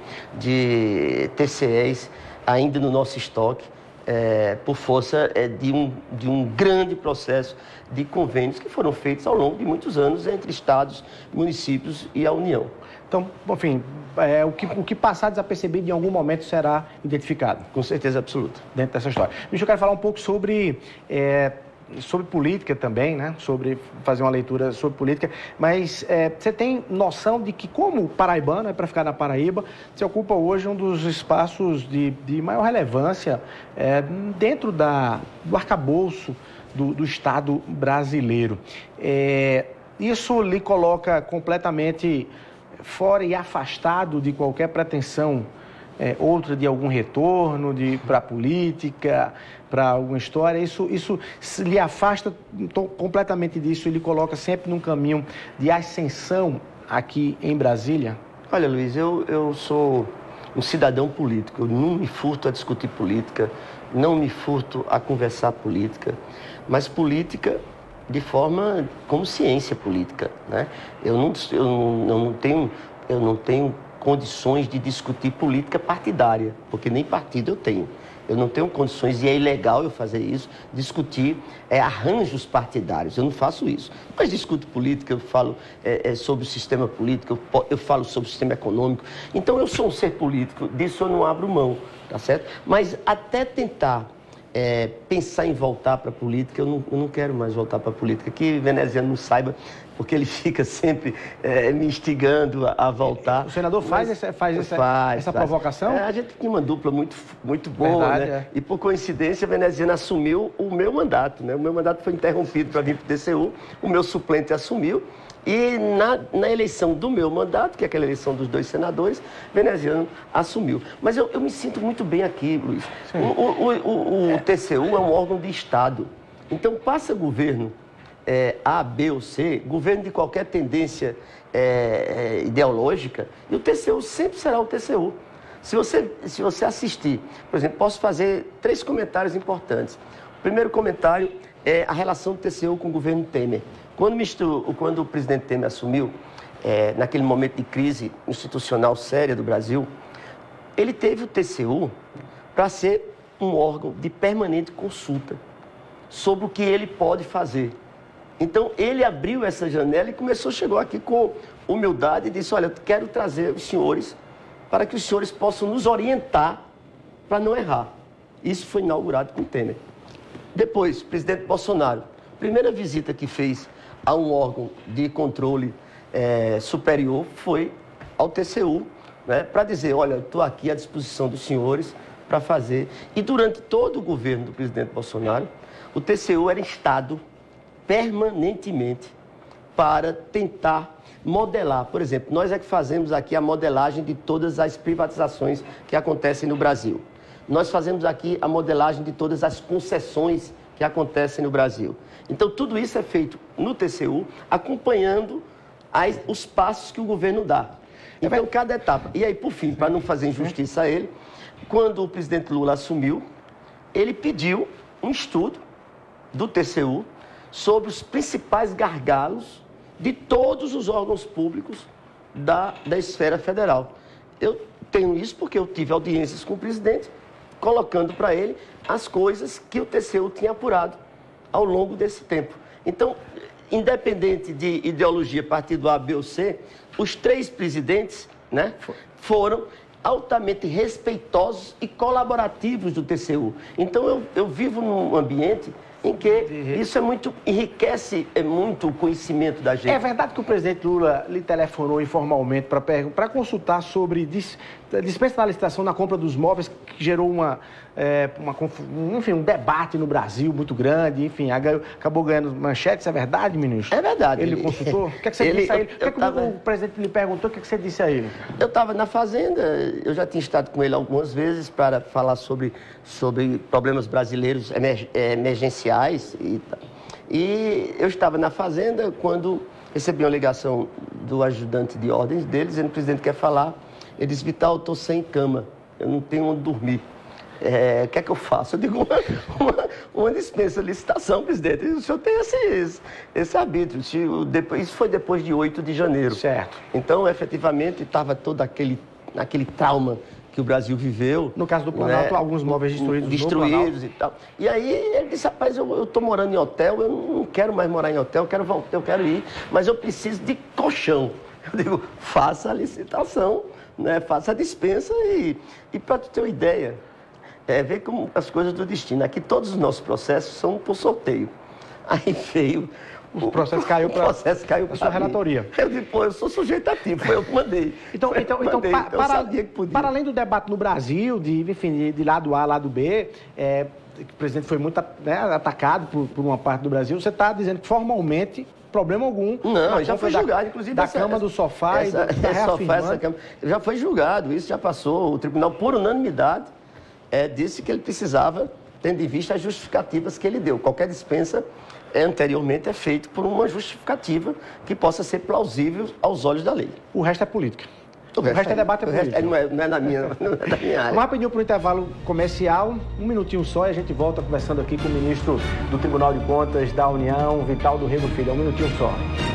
de T C Es ainda no nosso estoque, é, por força é, de, um, de um grande processo de convênios que foram feitos ao longo de muitos anos entre estados, municípios e a União.
Então, enfim, é, o, que, o que passar desapercebido em algum momento será identificado.
Com certeza absoluta.
Dentro dessa história. Bicho, eu quero falar um pouco sobre... É, sobre política também, né? Sobre fazer uma leitura sobre política, mas é, você tem noção de que, como paraibano, é para ficar na Paraíba, você ocupa hoje um dos espaços de, de maior relevância é, dentro da, do arcabouço do, do Estado brasileiro. É, isso lhe coloca completamente fora e afastado de qualquer pretensão É, outra de algum retorno para a política, para alguma história, isso, isso lhe afasta completamente disso e lhe coloca sempre num caminho de ascensão aqui em Brasília?
Olha, Luiz, eu, eu sou um cidadão político, eu não me furto a discutir política, não me furto a conversar política, mas política de forma como ciência política, né? Eu não, eu não, eu não tenho... Eu não tenho condições de discutir política partidária, porque nem partido eu tenho. Eu não tenho condições, e é ilegal eu fazer isso, discutir é, arranjos partidários. Eu não faço isso. Mas discuto política, eu falo é, é, sobre o sistema político, eu, eu falo sobre o sistema econômico. Então, eu sou um ser político, disso eu não abro mão, tá certo? Mas até tentar é, pensar em voltar para a política, eu não, eu não quero mais voltar para a política. Que veneziano não saiba, porque ele fica sempre é, me instigando a, a voltar.
O senador faz, Mas, essa, faz, essa,
faz,
essa
faz.
provocação?
É, a gente tem uma dupla muito, muito boa, Verdade, né? É. E por coincidência, a veneziana assumiu o meu mandato, né? O meu mandato foi interrompido para vir para o T C U, o meu suplente assumiu, e na, na eleição do meu mandato, que é aquela eleição dos dois senadores, veneziano assumiu. Mas eu, eu me sinto muito bem aqui, Luiz. O, o, o, o, o T C U é um órgão de Estado. Então, passa governo É, A, B ou C, governo de qualquer tendência é, é, ideológica, e o T C U sempre será o T C U. Se você, se você assistir, por exemplo, posso fazer três comentários importantes. O primeiro comentário é a relação do T C U com o governo Temer. Quando o, ministro, quando o presidente Temer assumiu, é, naquele momento de crise institucional séria do Brasil, ele teve o T C U para ser um órgão de permanente consulta sobre o que ele pode fazer. Então, ele abriu essa janela e começou, chegou aqui com humildade e disse, olha, eu quero trazer os senhores para que os senhores possam nos orientar para não errar. Isso foi inaugurado com o Temer. Depois, presidente Bolsonaro, primeira visita que fez a um órgão de controle é, superior foi ao T C U, né, para dizer, olha, eu estou aqui à disposição dos senhores para fazer. E durante todo o governo do presidente Bolsonaro, o T C U era instado permanentemente para tentar modelar. Por exemplo, nós é que fazemos aqui a modelagem de todas as privatizações que acontecem no Brasil. Nós fazemos aqui a modelagem de todas as concessões que acontecem no Brasil. Então, tudo isso é feito no T C U, acompanhando as, os passos que o governo dá. Então, cada etapa. E aí, por fim, para não fazer injustiça a ele, quando o presidente Lula assumiu, ele pediu um estudo do T C U sobre os principais gargalos de todos os órgãos públicos da, da esfera federal. Eu tenho isso porque eu tive audiências com o presidente colocando para ele as coisas que o T C U tinha apurado ao longo desse tempo. Então, independente de ideologia, partido A, B ou C, os três presidentes, né, foram altamente respeitosos e colaborativos do T C U. Então, eu, eu vivo num ambiente em que isso é muito, enriquece é muito o conhecimento da gente.
É verdade que o presidente Lula lhe telefonou informalmente para consultar sobre dis, dispensa da licitação na compra dos móveis, que gerou uma, é, uma, enfim, um debate no Brasil muito grande, enfim, acabou ganhando manchetes, é verdade, ministro?
É verdade.
Ele, ele consultou? O que, é que você ele, disse a ele? Eu, eu o que, tava... o presidente lhe perguntou, o que, é que você disse a ele?
Eu estava na Fazenda, eu já tinha estado com ele algumas vezes para falar sobre, sobre problemas brasileiros emergenciais. E, e eu estava na Fazenda quando recebi uma ligação do ajudante de ordens dele, dizendo: o presidente quer falar. Ele disse: Vital, eu estou sem cama, eu não tenho onde dormir. É, o que é que eu faço? Eu digo: uma, uma, uma dispensa de licitação, presidente. O senhor tem esse, esse arbítrio. Isso foi depois de oito de janeiro.
Certo.
Então, efetivamente, estava todo aquele, aquele trauma que o Brasil viveu.
No caso do Planalto, né? Alguns móveis destruídos.
Destruídos e tal. E aí ele disse: rapaz, eu estou morando em hotel, eu não quero mais morar em hotel, eu quero voltar, eu quero ir, mas eu preciso de colchão. Eu digo: faça a licitação, né? Faça a dispensa e, e para tu ter uma ideia, é, ver como as coisas do destino. Aqui todos os nossos processos são por sorteio. Aí veio...
O processo caiu para a sua relatoria.
Eu disse: pô, eu sou sujeito ativo, foi eu que mandei.
Então, então, então, mandei, pa, então para, sabia que podia. Para além do debate no Brasil, de, enfim, de, de lado A, lado B, é, o presidente foi muito, né, atacado por, por uma parte do Brasil, você está dizendo que formalmente, problema algum...
Não, já foi julgado, da, inclusive...
Da
essa,
cama, do sofá
essa,
e do, tá
sofá, essa cama, já foi julgado, isso já passou. O tribunal, por unanimidade, é, disse que ele precisava, tendo em vista as justificativas que ele deu. Qualquer dispensa... É, anteriormente é feito por uma justificativa que possa ser plausível aos olhos da lei.
O resto é política.
O, o resto, resto é, é debate é político.
É, não, é, não, é da minha, não é da minha área. Vamos rapidinho para o intervalo comercial, um minutinho só, e a gente volta conversando aqui com o ministro do Tribunal de Contas da União, Vital do Rego Filho. É um minutinho só.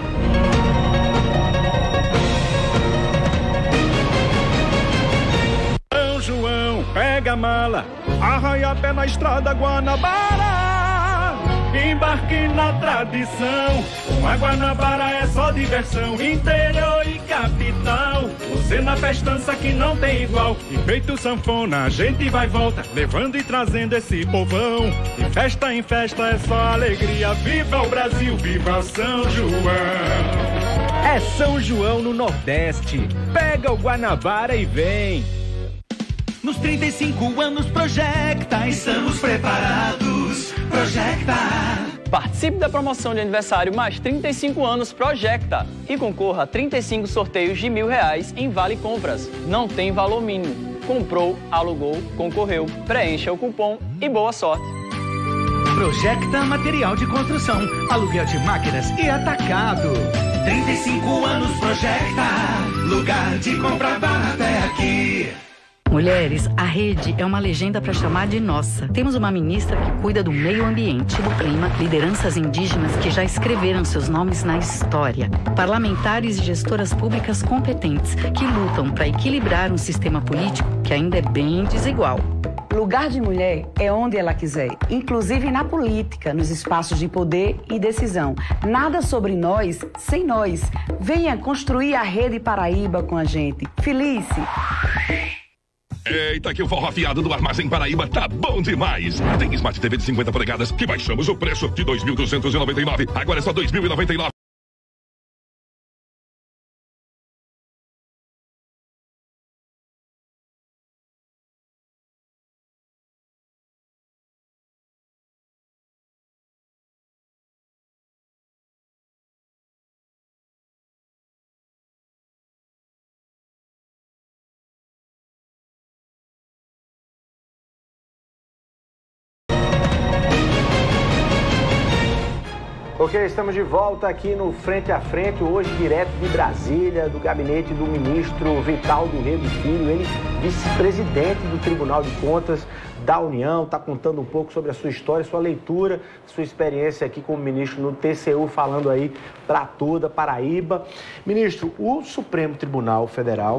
São João, pega a mala, arranha pé na estrada Guanabara. Embarque na tradição, com a Guanabara é só diversão, interior e capital, você na festança que não tem igual. E feito sanfona, a gente vai e volta, levando e trazendo esse povão. De festa em festa é só alegria, viva o Brasil, viva São João.
É São João no Nordeste, pega o Guanabara e vem.
Nos trinta e cinco anos Projecta, estamos preparados. Projecta.
Participe da promoção de aniversário mais trinta e cinco anos Projecta e concorra a trinta e cinco sorteios de mil reais em Vale Compras. Não tem valor mínimo. Comprou, alugou, concorreu. Preencha o cupom e boa sorte.
Projecta Material de Construção, aluguel de máquinas e atacado. trinta e cinco anos Projecta, lugar de compra barata é aqui.
Mulheres, a rede é uma legenda para chamar de nossa. Temos uma ministra que cuida do meio ambiente, do clima, lideranças indígenas que já escreveram seus nomes na história, parlamentares e gestoras públicas competentes que lutam para equilibrar um sistema político que ainda é bem desigual.
Lugar de mulher é onde ela quiser, inclusive na política, nos espaços de poder e decisão. Nada sobre nós sem nós. Venha construir a Rede Paraíba com a gente. Felice!
Eita, que o forró afiado do Armazém Paraíba tá bom demais! Tem Smart T V de cinquenta polegadas que baixamos o preço de dois mil duzentos e noventa e nove, agora é só dois mil e noventa e nove.
Ok, estamos de volta aqui no Frente a Frente, hoje direto de Brasília, do gabinete do ministro Vital do Rego Filho, ele vice-presidente do Tribunal de Contas da União, está contando um pouco sobre a sua história, sua leitura, sua experiência aqui como ministro no T C U, falando aí para toda Paraíba. Ministro, o Supremo Tribunal Federal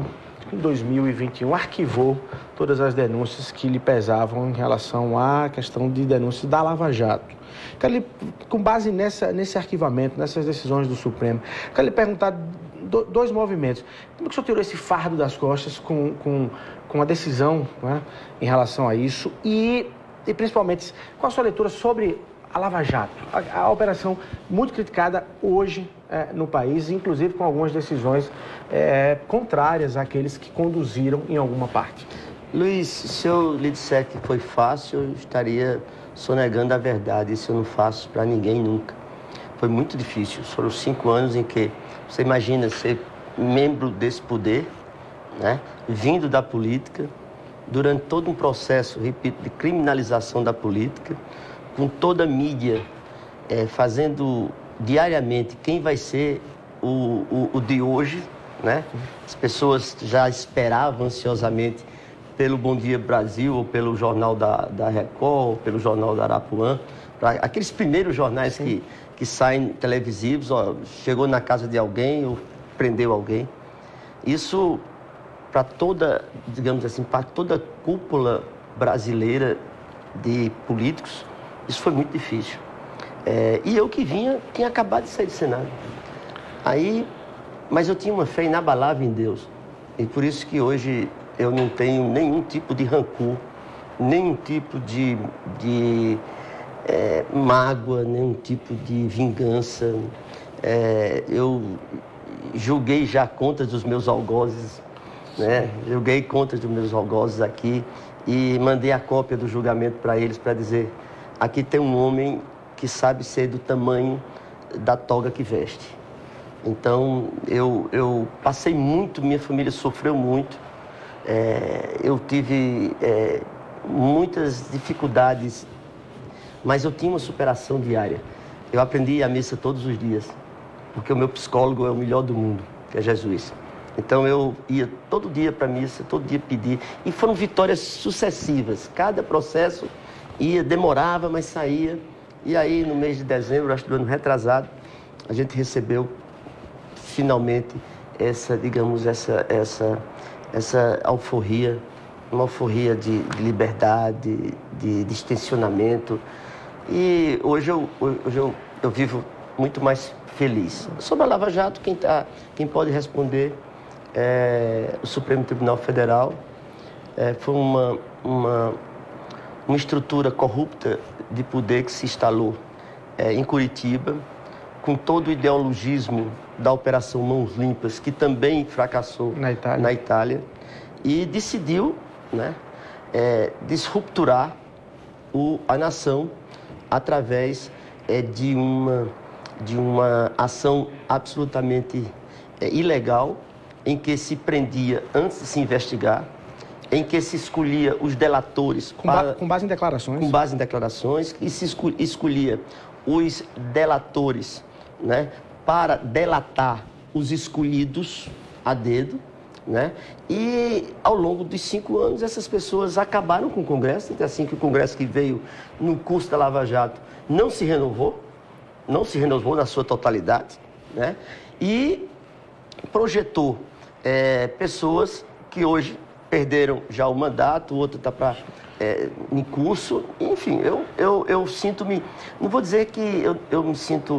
em dois mil e vinte e um, arquivou todas as denúncias que lhe pesavam em relação à questão de denúncias da Lava Jato. Quero lhe, com base nessa, nesse arquivamento, nessas decisões do Supremo, quero lhe perguntar do, dois movimentos. Como é que o senhor tirou esse fardo das costas com, com, com a decisão, né, em relação a isso? E, e principalmente, qual a sua leitura sobre a Lava Jato? A, a operação muito criticada hoje é, no país, inclusive com algumas decisões é, contrárias àqueles que conduziram em alguma parte.
Luiz, se eu lhe disser que foi fácil, eu estaria sonegando a verdade. Isso eu não faço para ninguém nunca. Foi muito difícil. Foram cinco anos em que você imagina ser membro desse poder, né, vindo da política, durante todo um processo, repito, de criminalização da política, com toda a mídia é, fazendo diariamente quem vai ser o, o, o de hoje, né? As pessoas já esperavam ansiosamente pelo Bom Dia Brasil, ou pelo Jornal da, da Record, ou pelo Jornal da Arapuã, pra, aqueles primeiros jornais que, que saem televisivos, ó, chegou na casa de alguém ou prendeu alguém. Isso, para toda, digamos assim, para toda a cúpula brasileira de políticos, isso foi muito difícil. É, e eu que vinha, tinha acabado de sair do Senado. Aí, mas eu tinha uma fé inabalável em Deus. E por isso que hoje eu não tenho nenhum tipo de rancor, nenhum tipo de, de é, mágoa, nenhum tipo de vingança. É, eu julguei já contas dos meus algozes, né? Julguei contas dos meus algozes aqui e mandei a cópia do julgamento para eles para dizer: aqui tem um homem que sabe ser do tamanho da toga que veste. Então, eu, eu passei muito, minha família sofreu muito. É, eu tive é, muitas dificuldades, mas eu tinha uma superação diária. Eu aprendi a missa todos os dias, porque o meu psicólogo é o melhor do mundo, que é Jesus. Então eu ia todo dia para a missa, todo dia pedir, e foram vitórias sucessivas. Cada processo ia, demorava, mas saía. E aí, no mês de dezembro, acho que do ano retrasado, a gente recebeu finalmente essa, digamos, essa, essa, essa alforria, uma alforria de, de liberdade, de, de extensionamento. E hoje, eu, hoje eu, eu vivo muito mais feliz. Sobre a Lava Jato, quem, tá, quem pode responder é o Supremo Tribunal Federal. É, foi uma, uma, uma estrutura corrupta de poder que se instalou é, em Curitiba, com todo o ideologismo da Operação Mãos Limpas, que também fracassou
na Itália,
na Itália e decidiu, né, é, disrupturar o, a nação através é, de, uma, de uma ação absolutamente é, ilegal, em que se prendia antes de se investigar, em que se escolhia os delatores...
Com, ba para, com base em declarações.
Com base em declarações, e se escolhia os delatores, né, para delatar os escolhidos a dedo, né? E ao longo dos cinco anos essas pessoas acabaram com o Congresso, então assim que o Congresso que veio no curso da Lava Jato não se renovou, não se renovou na sua totalidade, né? E projetou é, pessoas que hoje perderam já o mandato, o outro está para é, em curso, enfim, eu, eu, eu sinto-me, não vou dizer que eu, eu me sinto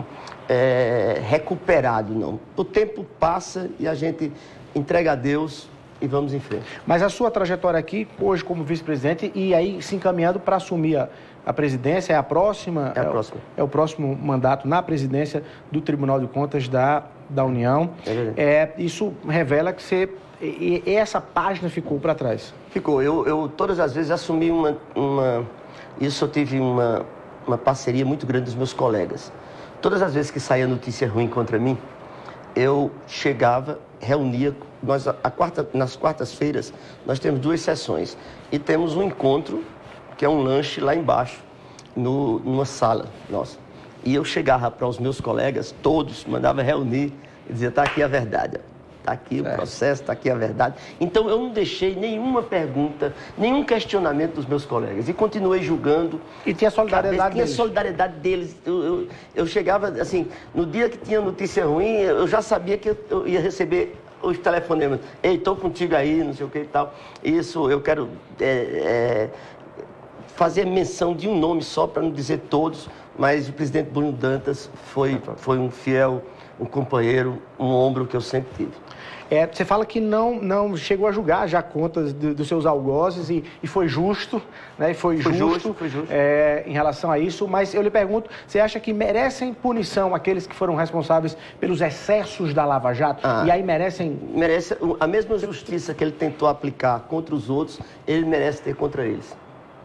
é, recuperado, não. O tempo passa e a gente entrega a Deus e vamos em frente.
Mas a sua trajetória aqui, hoje como vice-presidente, e aí se encaminhando para assumir a, a presidência, é a próxima?
É a próxima.
É o, é o próximo mandato na presidência do Tribunal de Contas da, da União.
É,
é isso revela que você... E, e essa página ficou para trás?
Ficou. Eu, eu todas as vezes assumi uma... uma isso eu tive uma, uma parceria muito grande dos meus colegas. Todas as vezes que saía notícia ruim contra mim, eu chegava, reunia... Nós, a quarta, nas quartas-feiras, nós temos duas sessões. E temos um encontro, que é um lanche lá embaixo, no, numa sala nossa. E eu chegava para os meus colegas, todos, mandava reunir e dizia, está aqui a verdade. Está aqui certo. O processo, está aqui a verdade. Então, eu não deixei nenhuma pergunta, nenhum questionamento dos meus colegas. E continuei julgando.
E tinha solidariedade
Tinha
deles.
solidariedade deles. Eu, eu, eu chegava, assim, no dia que tinha notícia ruim, eu já sabia que eu ia receber os telefonemas, ei, estou contigo aí, não sei o que e tal. Isso eu quero é, é, fazer menção de um nome só, para não dizer todos, mas o presidente Bruno Dantas foi, foi um fiel, um companheiro, um ombro que eu sempre tive.
É, você fala que não, não chegou a julgar já contas do, dos seus algozes e, e foi justo, né? E foi,
foi
justo,
justo, foi justo.
É, em relação a isso, mas eu lhe pergunto, você acha que merecem punição aqueles que foram responsáveis pelos excessos da Lava Jato? Ah, e aí merecem...
Merece a mesma justiça que ele tentou aplicar contra os outros, ele merece ter contra eles.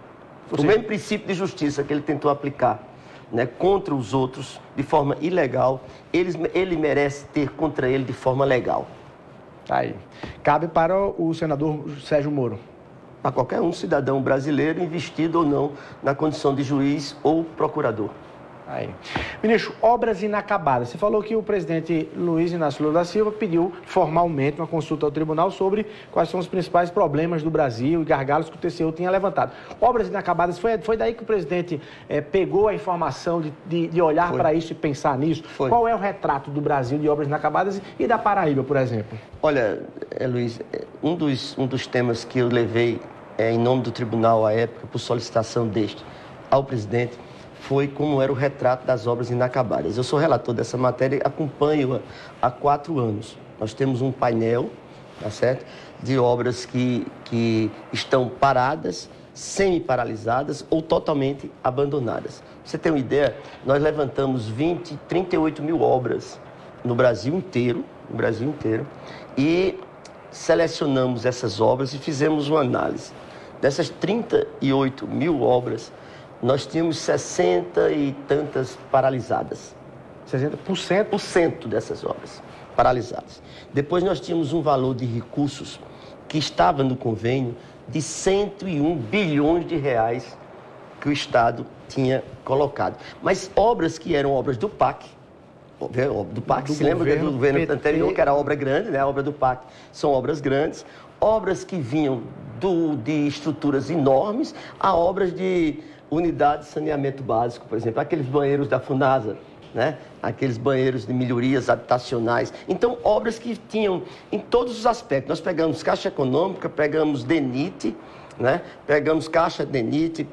O mesmo princípio de justiça que ele tentou aplicar, né, contra os outros de forma ilegal, eles, ele merece ter contra ele de forma legal.
Aí. Cabe para o senador Sérgio Moro.
Para qualquer um cidadão brasileiro, investido ou não na condição de juiz ou procurador.
Aí. Ministro, obras inacabadas. Você falou que o presidente Luiz Inácio Lula da Silva pediu formalmente uma consulta ao tribunal sobre quais são os principais problemas do Brasil e gargalos que o T C U tinha levantado. Obras inacabadas, foi, foi daí que o presidente eh, pegou a informação de, de, de olhar para isso e pensar nisso? Foi. Qual é o retrato do Brasil de obras inacabadas e da Paraíba, por exemplo?
Olha, é, Luiz, um dos, um dos temas que eu levei é, em nome do tribunal à época, por solicitação deste ao presidente, foi como era o retrato das obras inacabadas. Eu sou relator dessa matéria e acompanho-a há quatro anos. Nós temos um painel, tá certo, de obras que, que estão paradas, semi-paralisadas ou totalmente abandonadas. Pra você ter uma ideia, nós levantamos vinte, trinta e oito mil obras no Brasil inteiro, no Brasil inteiro, e selecionamos essas obras e fizemos uma análise. Dessas trinta e oito mil obras, nós tínhamos sessenta e tantas paralisadas.
sessenta por cento?
Por cento dessas obras paralisadas. Depois nós tínhamos um valor de recursos que estava no convênio de cento e um bilhões de reais que o Estado tinha colocado. Mas obras que eram obras do P A C, do P A C, do se lembra governo, do governo P T, anterior, que era a obra grande, né? A obra do P A C são obras grandes, obras que vinham do, de estruturas enormes a obras de unidade de saneamento básico, por exemplo, aqueles banheiros da FUNASA, né? Aqueles banheiros de melhorias habitacionais. Então, obras que tinham em todos os aspectos. Nós pegamos Caixa Econômica, pegamos DENIT, né? Pegamos Caixa DENIT,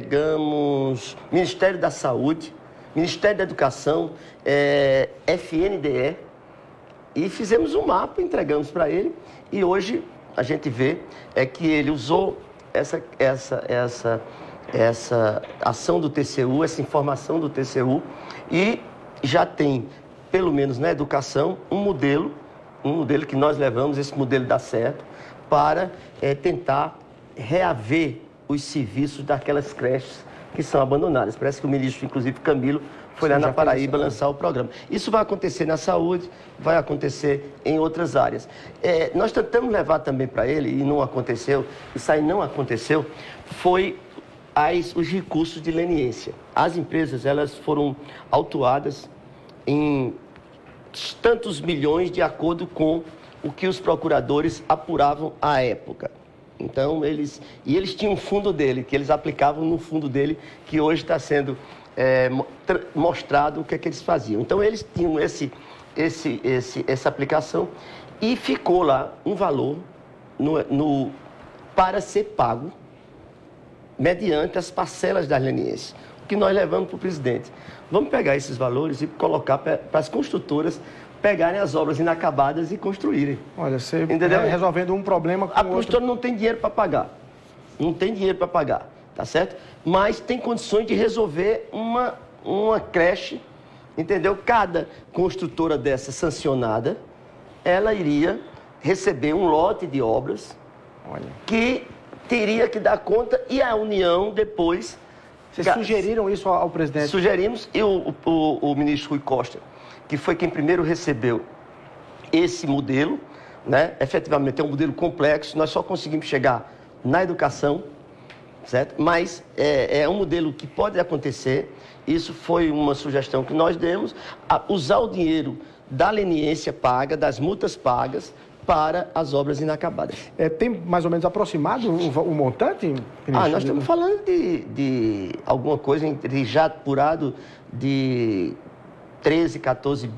pegamos Ministério da Saúde, Ministério da Educação, é, F N D E, e fizemos um mapa, entregamos para ele, e hoje a gente vê é que ele usou essa, essa, essa essa ação do T C U, essa informação do T C U, e já tem, pelo menos na educação, um modelo, um modelo que nós levamos, esse modelo dá certo, para é, tentar reaver os serviços daquelas creches que são abandonadas. Parece que o ministro, inclusive Camilo, foi Sim, lá na Paraíba lançar o programa. Isso vai acontecer na saúde, vai acontecer em outras áreas. É, nós tentamos levar também para ele, e não aconteceu, isso aí não aconteceu, foi As, os recursos de leniência. As empresas, elas foram autuadas em tantos milhões de acordo com o que os procuradores apuravam à época. Então, eles... E eles tinham um fundo dele, que eles aplicavam no fundo dele, que hoje está sendo é, mostrado o que é que eles faziam. Então, eles tinham esse, esse, esse, essa aplicação e ficou lá um valor no, no, para ser pago mediante as parcelas das leniências, o que nós levamos para o presidente. Vamos pegar esses valores e colocar para as construtoras pegarem as obras inacabadas e construírem.
Olha, você Entendeu? É, resolvendo um problema com
A
outro.
construtora não tem dinheiro para pagar, não tem dinheiro para pagar, tá certo? Mas tem condições de resolver uma, uma creche, entendeu? Cada construtora dessa sancionada, ela iria receber um lote de obras Olha. que... teria que dar conta e a União depois...
Vocês sugeriram isso ao presidente?
Sugerimos e o, o, o ministro Rui Costa, que foi quem primeiro recebeu esse modelo, né? Efetivamente é um modelo complexo, nós só conseguimos chegar na educação, certo? Mas é, é um modelo que pode acontecer, isso foi uma sugestão que nós demos, a usar o dinheiro da leniência paga, das multas pagas, para as obras inacabadas.
É, tem mais ou menos aproximado o, o montante?
Ministro? Ah, nós estamos falando de, de alguma coisa entre já apurado de treze, quatorze bi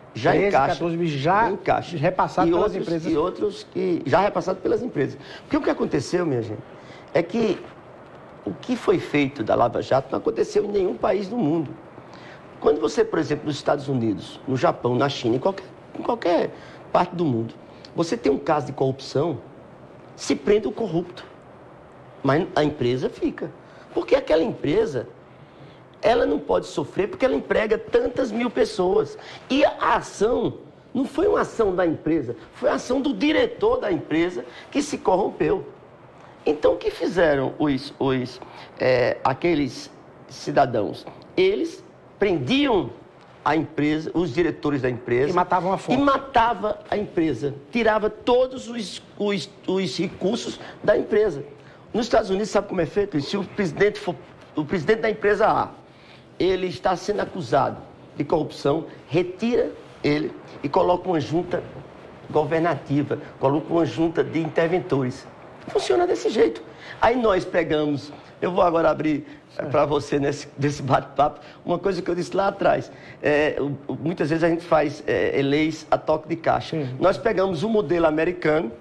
já
treze,
encaixa.
quatorze bi já,
já encaixa.
repassado
e
pelas
outros,
empresas.
E outros que já repassados pelas empresas. Porque o que aconteceu, minha gente, é que o que foi feito da Lava Jato não aconteceu em nenhum país do mundo. Quando você, por exemplo, nos Estados Unidos, no Japão, na China, em qualquer, em qualquer parte do mundo, você tem um caso de corrupção, se prende o corrupto. Mas a empresa fica. Porque aquela empresa, ela não pode sofrer porque ela emprega tantas mil pessoas. E a ação não foi uma ação da empresa, foi a ação do diretor da empresa que se corrompeu. Então, o que fizeram os, os, é, aqueles cidadãos? Eles prendiam a empresa, os diretores da empresa...
E matavam a fonte.
E matava a empresa. Tirava todos os, os, os recursos da empresa. Nos Estados Unidos, sabe como é feito? Se o presidente for, o presidente da empresa A, ele está sendo acusado de corrupção, retira ele e coloca uma junta governativa, coloca uma junta de interventores. Funciona desse jeito. Aí nós pegamos... Eu vou agora abrir para você nesse, nesse bate-papo uma coisa que eu disse lá atrás. É, muitas vezes a gente faz é, leis a toque de caixa. Sim. Nós pegamos o modelo americano,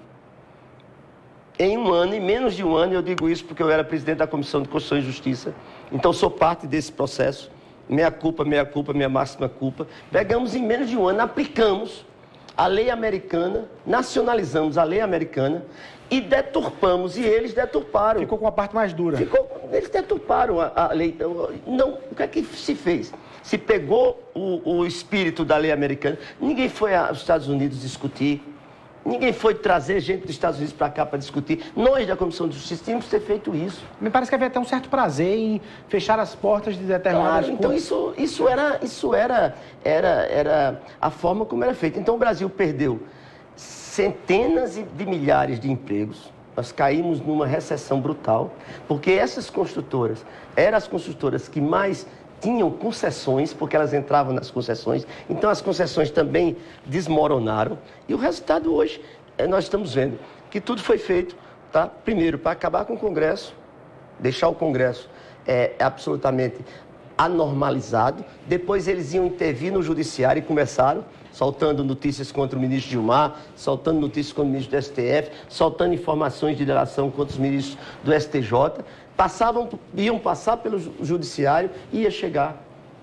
em um ano, em menos de um ano, eu digo isso porque eu era presidente da Comissão de Constituição e Justiça, então sou parte desse processo, meia culpa, meia culpa, minha máxima culpa. Pegamos em menos de um ano, aplicamos a lei americana, nacionalizamos a lei americana e deturpamos, e eles deturparam.
Ficou com a parte mais dura.
Ficou, eles deturparam a, a lei. Não, o que é que se fez? Se pegou o, o espírito da lei americana, ninguém foi aos Estados Unidos discutir, ninguém foi trazer gente dos Estados Unidos para cá para discutir. Nós, da Comissão de Justiça, tínhamos que ter feito isso.
Me parece que havia até um certo prazer em fechar as portas de determinadas
claro, então isso, isso, era, isso era, era, era a forma como era feito. Então o Brasil perdeu centenas de milhares de empregos. Nós caímos numa recessão brutal, porque essas construtoras eram as construtoras que mais tinham concessões, porque elas entravam nas concessões, então as concessões também desmoronaram, e o resultado hoje, nós estamos vendo que tudo foi feito, tá? Primeiro, para acabar com o Congresso, deixar o Congresso é, absolutamente anormalizado, depois eles iam intervir no Judiciário e começaram, soltando notícias contra o ministro Gilmar, soltando notícias contra o ministro do S T F, soltando informações de delação contra os ministros do S T J, passavam, iam passar pelo judiciário e ia chegar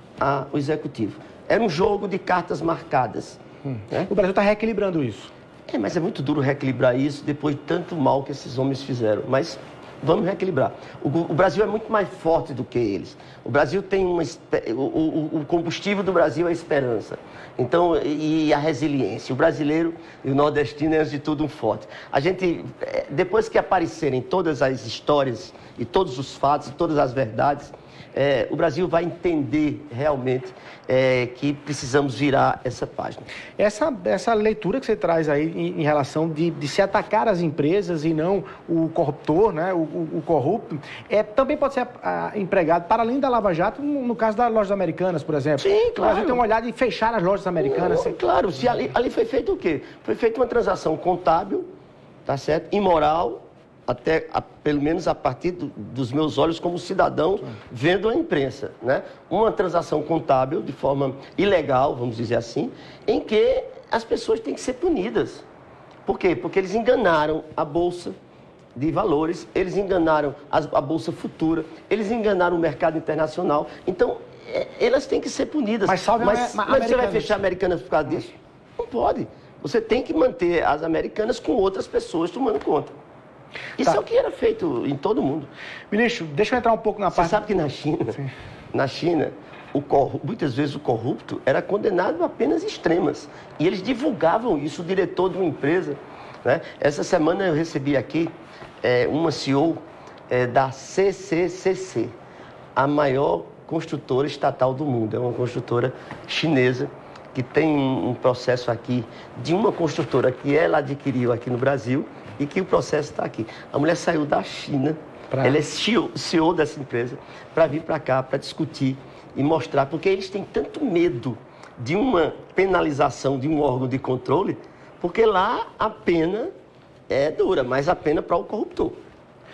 ao executivo. Era um jogo de cartas marcadas.
Hum. Né? O Brasil está reequilibrando isso.
É, mas é muito duro reequilibrar isso depois de tanto mal que esses homens fizeram. Mas vamos reequilibrar. O, o Brasil é muito mais forte do que eles. O Brasil tem uma... O, o, o combustível do Brasil é a esperança. Então, e a resiliência. O brasileiro e o nordestino é, antes de tudo, um forte. A gente, depois que aparecerem todas as histórias e todos os fatos e todas as verdades, é, o Brasil vai entender realmente é, que precisamos virar essa página.
Essa, essa leitura que você traz aí em, em relação de, de se atacar as empresas e não o corruptor, né, o, o, o corrupto, é, também pode ser a, a, empregado para além da Lava Jato, no, no caso das lojas americanas, por exemplo.
Sim, claro.
O Brasil tem uma olhada em fechar as lojas americanas.
Não, claro, se ali, ali foi feito o quê? Foi feita uma transação contábil, tá certo? Imoral, até a, pelo menos a partir do, dos meus olhos como cidadão vendo a imprensa, né? Uma transação contábil de forma ilegal, vamos dizer assim, em que as pessoas têm que ser punidas. Por quê? Porque eles enganaram a Bolsa de Valores, eles enganaram a, a Bolsa Futura, eles enganaram o mercado internacional. Então, é, elas têm que ser punidas.
Mas, salve
mas,
a, a,
mas você vai fechar Americanas por causa disso? Não pode. Você tem que manter as Americanas com outras pessoas tomando conta. Isso tá. É o que era feito em todo mundo.
Ministro, deixa eu entrar um pouco na
Você
parte...
Você sabe que na China, Sim. na China, o corru... muitas vezes o corrupto era condenado a penas extremas. E eles divulgavam isso, o diretor de uma empresa. Né? Essa semana eu recebi aqui é, uma C E O é, da C C C C, a maior construtora estatal do mundo. É uma construtora chinesa que tem um, um processo aqui de uma construtora que ela adquiriu aqui no Brasil e que o processo está aqui. A mulher saiu da China, pra... ela é C E O dessa empresa, para vir para cá, para discutir e mostrar, porque eles têm tanto medo de uma penalização de um órgão de controle, porque lá a pena é dura, mas a pena para o corruptor.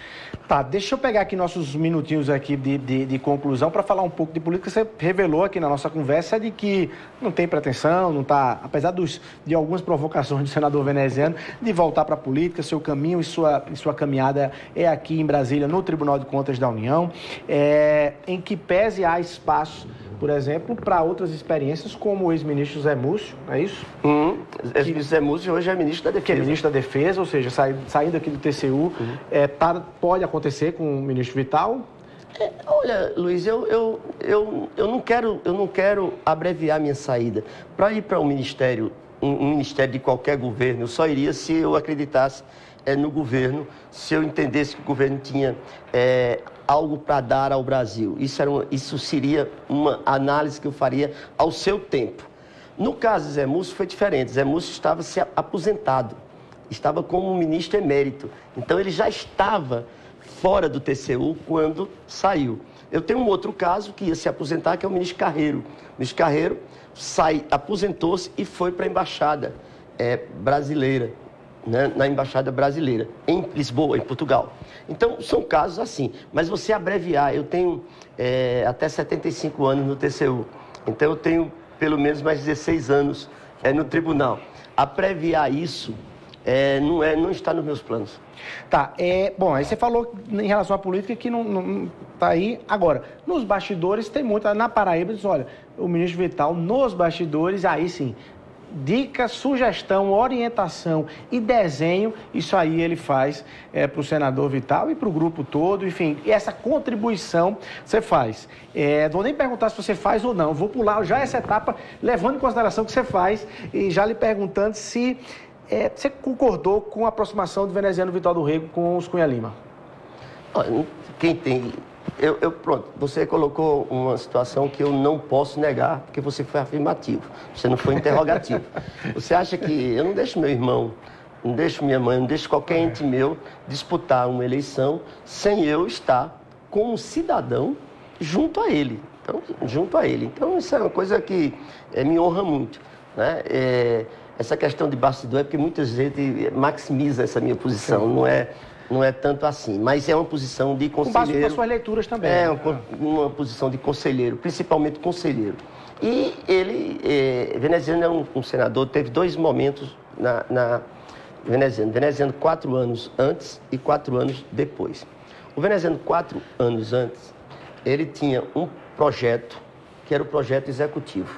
Tá, deixa eu pegar aqui nossos minutinhos aqui de, de, de conclusão para falar um pouco de política. Você revelou aqui na nossa conversa de que não tem pretensão, não está, apesar dos, de algumas provocações do senador veneziano, de voltar para a política. Seu caminho e sua, e sua caminhada é aqui em Brasília, no Tribunal de Contas da União, é, em que pese há espaço, por exemplo, para outras experiências, como o ex-ministro Zé Múcio, não é isso?
Hum, ex-ministro Zé Múcio hoje é ministro da Defesa.
Que é ministro da Defesa, ou seja, sai, saindo aqui do T C U, uhum. é, tá, pode acontecer com o ministro Vital?
É, olha, Luiz, eu, eu, eu, eu, não quero, eu não quero abreviar minha saída. Para ir para um ministério, um, um ministério de qualquer governo, eu só iria se eu acreditasse é, no governo, se eu entendesse que o governo tinha é, algo para dar ao Brasil. Isso, era uma, isso seria uma análise que eu faria ao seu tempo. No caso de Zé Múcio foi diferente. Zé Múcio estava se aposentado, estava como ministro emérito. Então ele já estava fora do T C U quando saiu. Eu tenho um outro caso que ia se aposentar, que é o ministro Carreiro. O ministro Carreiro sai, aposentou-se e foi para a embaixada é, brasileira, né, na embaixada brasileira, em Lisboa, em Portugal. Então, são casos assim. Mas você abreviar, eu tenho é, até setenta e cinco anos no T C U. Então, eu tenho pelo menos mais dezesseis anos é, no tribunal. Abreviar isso é, não, é, não está nos meus planos.
Tá, é, bom, aí você falou em relação à política que não, não tá aí. Agora, nos bastidores tem muito, na Paraíba diz, olha, o ministro Vital, nos bastidores, aí sim, dica, sugestão, orientação e desenho, isso aí ele faz é, para o senador Vital e para o grupo todo, enfim, e essa contribuição você faz. É, vou nem perguntar se você faz ou não, vou pular já essa etapa, levando em consideração que você faz e já lhe perguntando se é, você concordou com a aproximação do veneziano Vital do Rego com os Cunha Lima.
Quem tem... Eu, eu, pronto, você colocou uma situação que eu não posso negar, porque você foi afirmativo, você não foi interrogativo. Você acha que eu não deixo meu irmão, não deixo minha mãe, não deixo qualquer ente meu disputar uma eleição sem eu estar como cidadão junto a ele. Então, junto a ele. Então, isso é uma coisa que é, me honra muito, né? É, essa questão de bastidor é porque muita gente maximiza essa minha posição, não é... Não é tanto assim, mas é uma posição de conselheiro. Com base nas suas
leituras também.
É, uma, uma posição de conselheiro, principalmente conselheiro. E ele, é, veneziano é um, um senador, teve dois momentos na, na veneziano. Veneziano quatro anos antes e quatro anos depois. O veneziano quatro anos antes, ele tinha um projeto, que era o projeto executivo,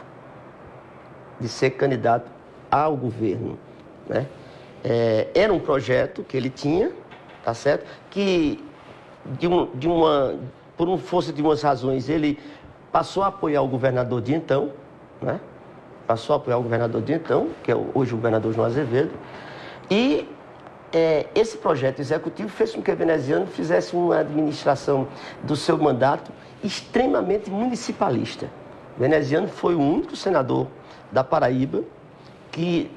de ser candidato ao governo, né? É, era um projeto que ele tinha, tá certo? Que, de, um, de uma, por uma força de umas razões, ele passou a apoiar o governador de então, né? Passou a apoiar o governador de então, que é hoje o governador João Azevedo, e é, esse projeto executivo fez com que o veneziano fizesse uma administração do seu mandato extremamente municipalista. O veneziano foi o único senador da Paraíba que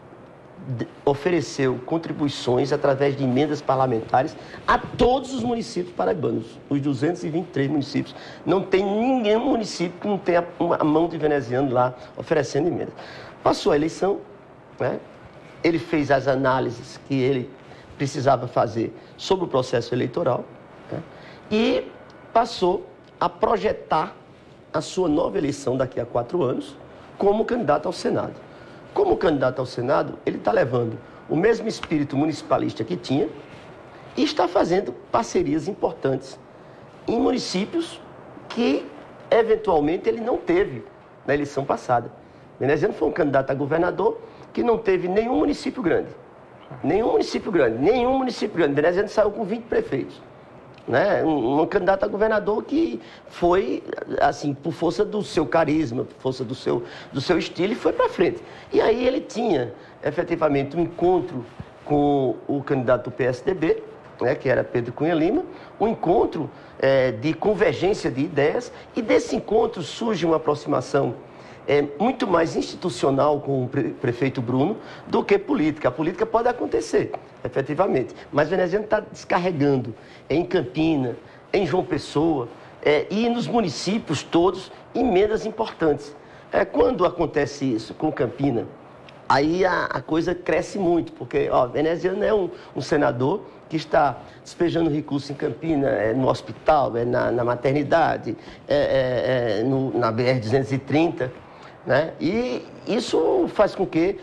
ofereceu contribuições através de emendas parlamentares a todos os municípios paraibanos, os duzentos e vinte e três municípios. Não tem ninguém município que não tenha a mão de veneziano lá oferecendo emendas. Passou a eleição, né? Ele fez as análises que ele precisava fazer sobre o processo eleitoral, né? E passou a projetar a sua nova eleição daqui a quatro anos como candidato ao Senado. Como candidato ao Senado, ele está levando o mesmo espírito municipalista que tinha e está fazendo parcerias importantes em municípios que, eventualmente, ele não teve na eleição passada. Veneziano foi um candidato a governador que não teve nenhum município grande. Nenhum município grande, nenhum município grande. Veneziano saiu com vinte prefeitos. Né? Um, um candidato a governador que foi, assim, por força do seu carisma, por força do seu, do seu estilo, e foi para frente. E aí ele tinha, efetivamente, um encontro com o candidato do P S D B, né, que era Pedro Cunha Lima, um encontro é, de convergência de ideias, e desse encontro surge uma aproximação é, muito mais institucional com o pre prefeito Bruno do que política. A política pode acontecer, efetivamente, mas o veneziano está descarregando em Campina, em João Pessoa é, e nos municípios todos emendas importantes. É, quando acontece isso com Campina, aí a, a coisa cresce muito, porque ó, veneziano é um, um senador que está despejando recursos em Campina, é, no hospital, é na, na maternidade, é, é, é, no, na B R duzentos e trinta, né? E isso faz com que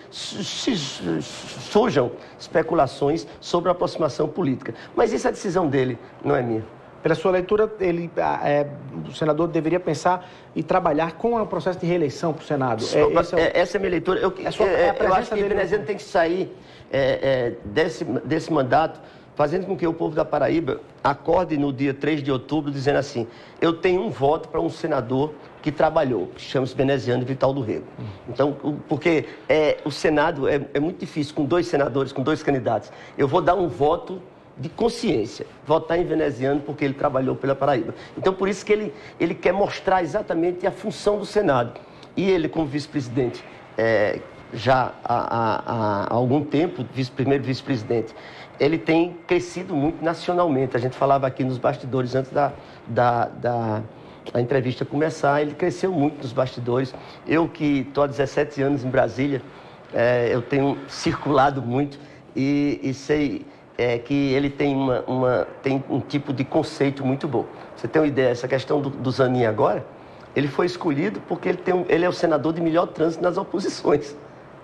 surjam especulações sobre a aproximação política. Mas isso é a decisão dele, não é minha.
Pela sua leitura, ele, é, o senador deveria pensar e trabalhar com o processo de reeleição para o Senado.
É, esse é o... Essa é a minha leitura. Eu, é sua, é, eu acho que o veneziano tem que sair é, é, desse, desse mandato fazendo com que o povo da Paraíba acorde no dia três de outubro dizendo assim, eu tenho um voto para um senador que trabalhou, que chama-se Veneziano Vital do Rego. Então, porque é, o Senado é, é muito difícil, com dois senadores, com dois candidatos. Eu vou dar um voto de consciência, votar em Veneziano porque ele trabalhou pela Paraíba. Então, por isso que ele, ele quer mostrar exatamente a função do Senado. E ele, como vice-presidente, é, já há, há, há algum tempo, vice, primeiro vice-presidente, ele tem crescido muito nacionalmente. A gente falava aqui nos bastidores antes da, da, da a entrevista começar, ele cresceu muito nos bastidores. Eu que estou há dezessete anos em Brasília, é, eu tenho circulado muito e, e sei é, que ele tem, uma, uma, tem um tipo de conceito muito bom. Você tem uma ideia, essa questão do, do Zanin agora, ele foi escolhido porque ele, tem um, ele é o senador de melhor trânsito nas oposições.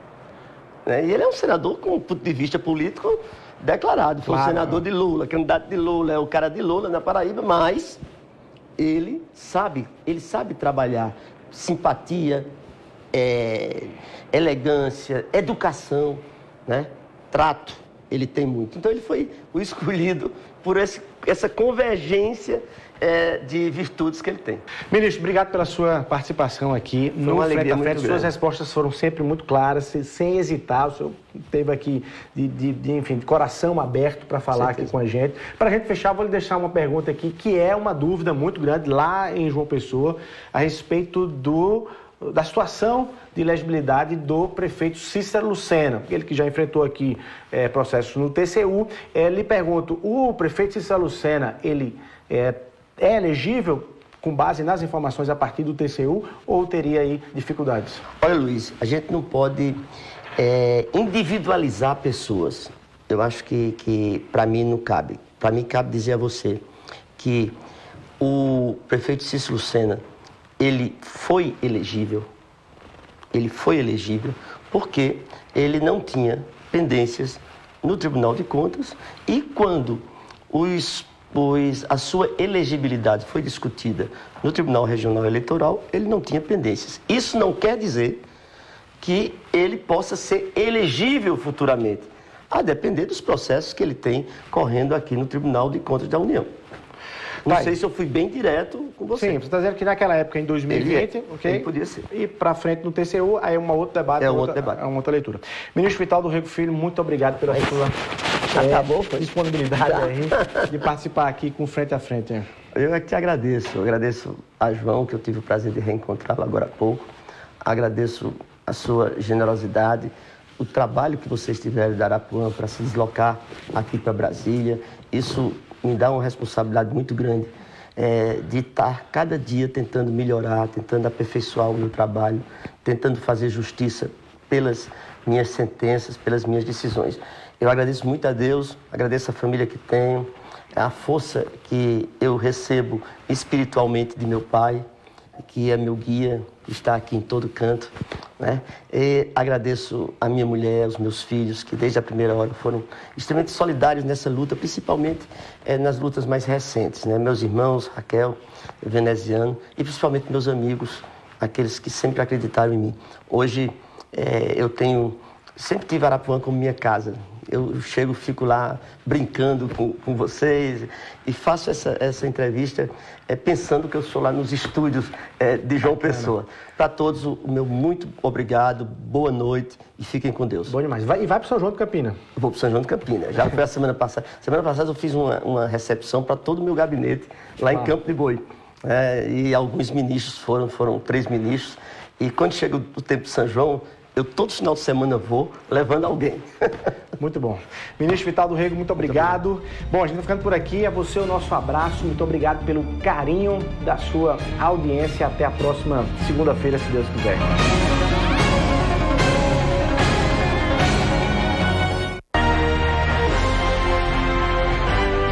Né? E ele é um senador com um ponto de vista político declarado. Foi claro. O senador de Lula, candidato de Lula, é o cara de Lula na Paraíba, mas ele sabe, ele sabe trabalhar simpatia, é, elegância, educação, né? Trato, ele tem muito. Então ele foi o escolhido por esse, essa convergência é, de virtudes que ele tem.
Ministro, obrigado pela sua participação aqui
no Frente a Frente.
Suas respostas foram sempre muito claras, sem hesitar. O senhor esteve aqui de, de, de, enfim, de coração aberto para falar aqui com a gente. Para a gente fechar, vou lhe deixar uma pergunta aqui, que é uma dúvida muito grande lá em João Pessoa, a respeito do... da situação de elegibilidade do prefeito Cícero Lucena, ele que já enfrentou aqui é, processos no T C U. É, lhe pergunto, o prefeito Cícero Lucena, ele é, é elegível com base nas informações a partir do T C U ou teria aí dificuldades?
Olha, Luiz, a gente não pode é, individualizar pessoas. Eu acho que, que para mim não cabe. Para mim cabe dizer a você que o prefeito Cícero Lucena, ele foi elegível, ele foi elegível porque ele não tinha pendências no Tribunal de Contas e quando os, os, a sua elegibilidade foi discutida no Tribunal Regional Eleitoral, ele não tinha pendências. Isso não quer dizer que ele possa ser elegível futuramente, a depender dos processos que ele tem correndo aqui no Tribunal de Contas da União. Não Vai. sei se eu fui bem direto com você.
Sim, você está dizendo que naquela época, em dois mil e vinte,
ele,
ok?
Ele podia ser.
E para frente no T C U, aí é um outro debate.
É um
outra,
outro debate.
É uma outra leitura. Ministro Vital do Rego Filho, muito obrigado pela
Vai.
sua
é,
Acabou, disponibilidade aí de participar aqui com Frente a Frente. Hein?
Eu é que te agradeço. Eu agradeço a João, que eu tive o prazer de reencontrá-lo agora há pouco. Agradeço a sua generosidade, o trabalho que vocês tiveram de Arapuã para se deslocar aqui para Brasília. Isso me dá uma responsabilidade muito grande. É, de estar cada dia tentando melhorar, tentando aperfeiçoar o meu trabalho, tentando fazer justiça pelas minhas sentenças, pelas minhas decisões. Eu agradeço muito a Deus, agradeço a família que tenho, a força que eu recebo espiritualmente de meu pai, que é meu guia, que está aqui em todo canto, né? E agradeço a minha mulher, os meus filhos, que desde a primeira hora foram extremamente solidários nessa luta, principalmente é, nas lutas mais recentes, né? Meus irmãos, Raquel, Veneziano, e principalmente meus amigos, aqueles que sempre acreditaram em mim. Hoje é, eu tenho, sempre tive Arapuã como minha casa. Eu chego, fico lá brincando com, com vocês e faço essa, essa entrevista é, pensando que eu sou lá nos estúdios é, de João Pessoa. Para todos, o meu muito obrigado, boa noite e fiquem com Deus.
Bom demais. Vai, e vai para São João do Campina?
Eu vou para São João do Campina. Já foi a semana passada. Semana passada eu fiz uma, uma recepção para todo o meu gabinete lá ah. em Campo de Boi. É, e alguns ministros foram, foram três ministros. E quando chega o tempo de São João, eu todo final de semana vou levando alguém.
Muito bom. Ministro Vital do Rego, muito obrigado. Muito obrigado. Bom, a gente vai ficando por aqui. A você o nosso abraço. Muito obrigado pelo carinho da sua audiência. Até a próxima segunda-feira, se Deus quiser.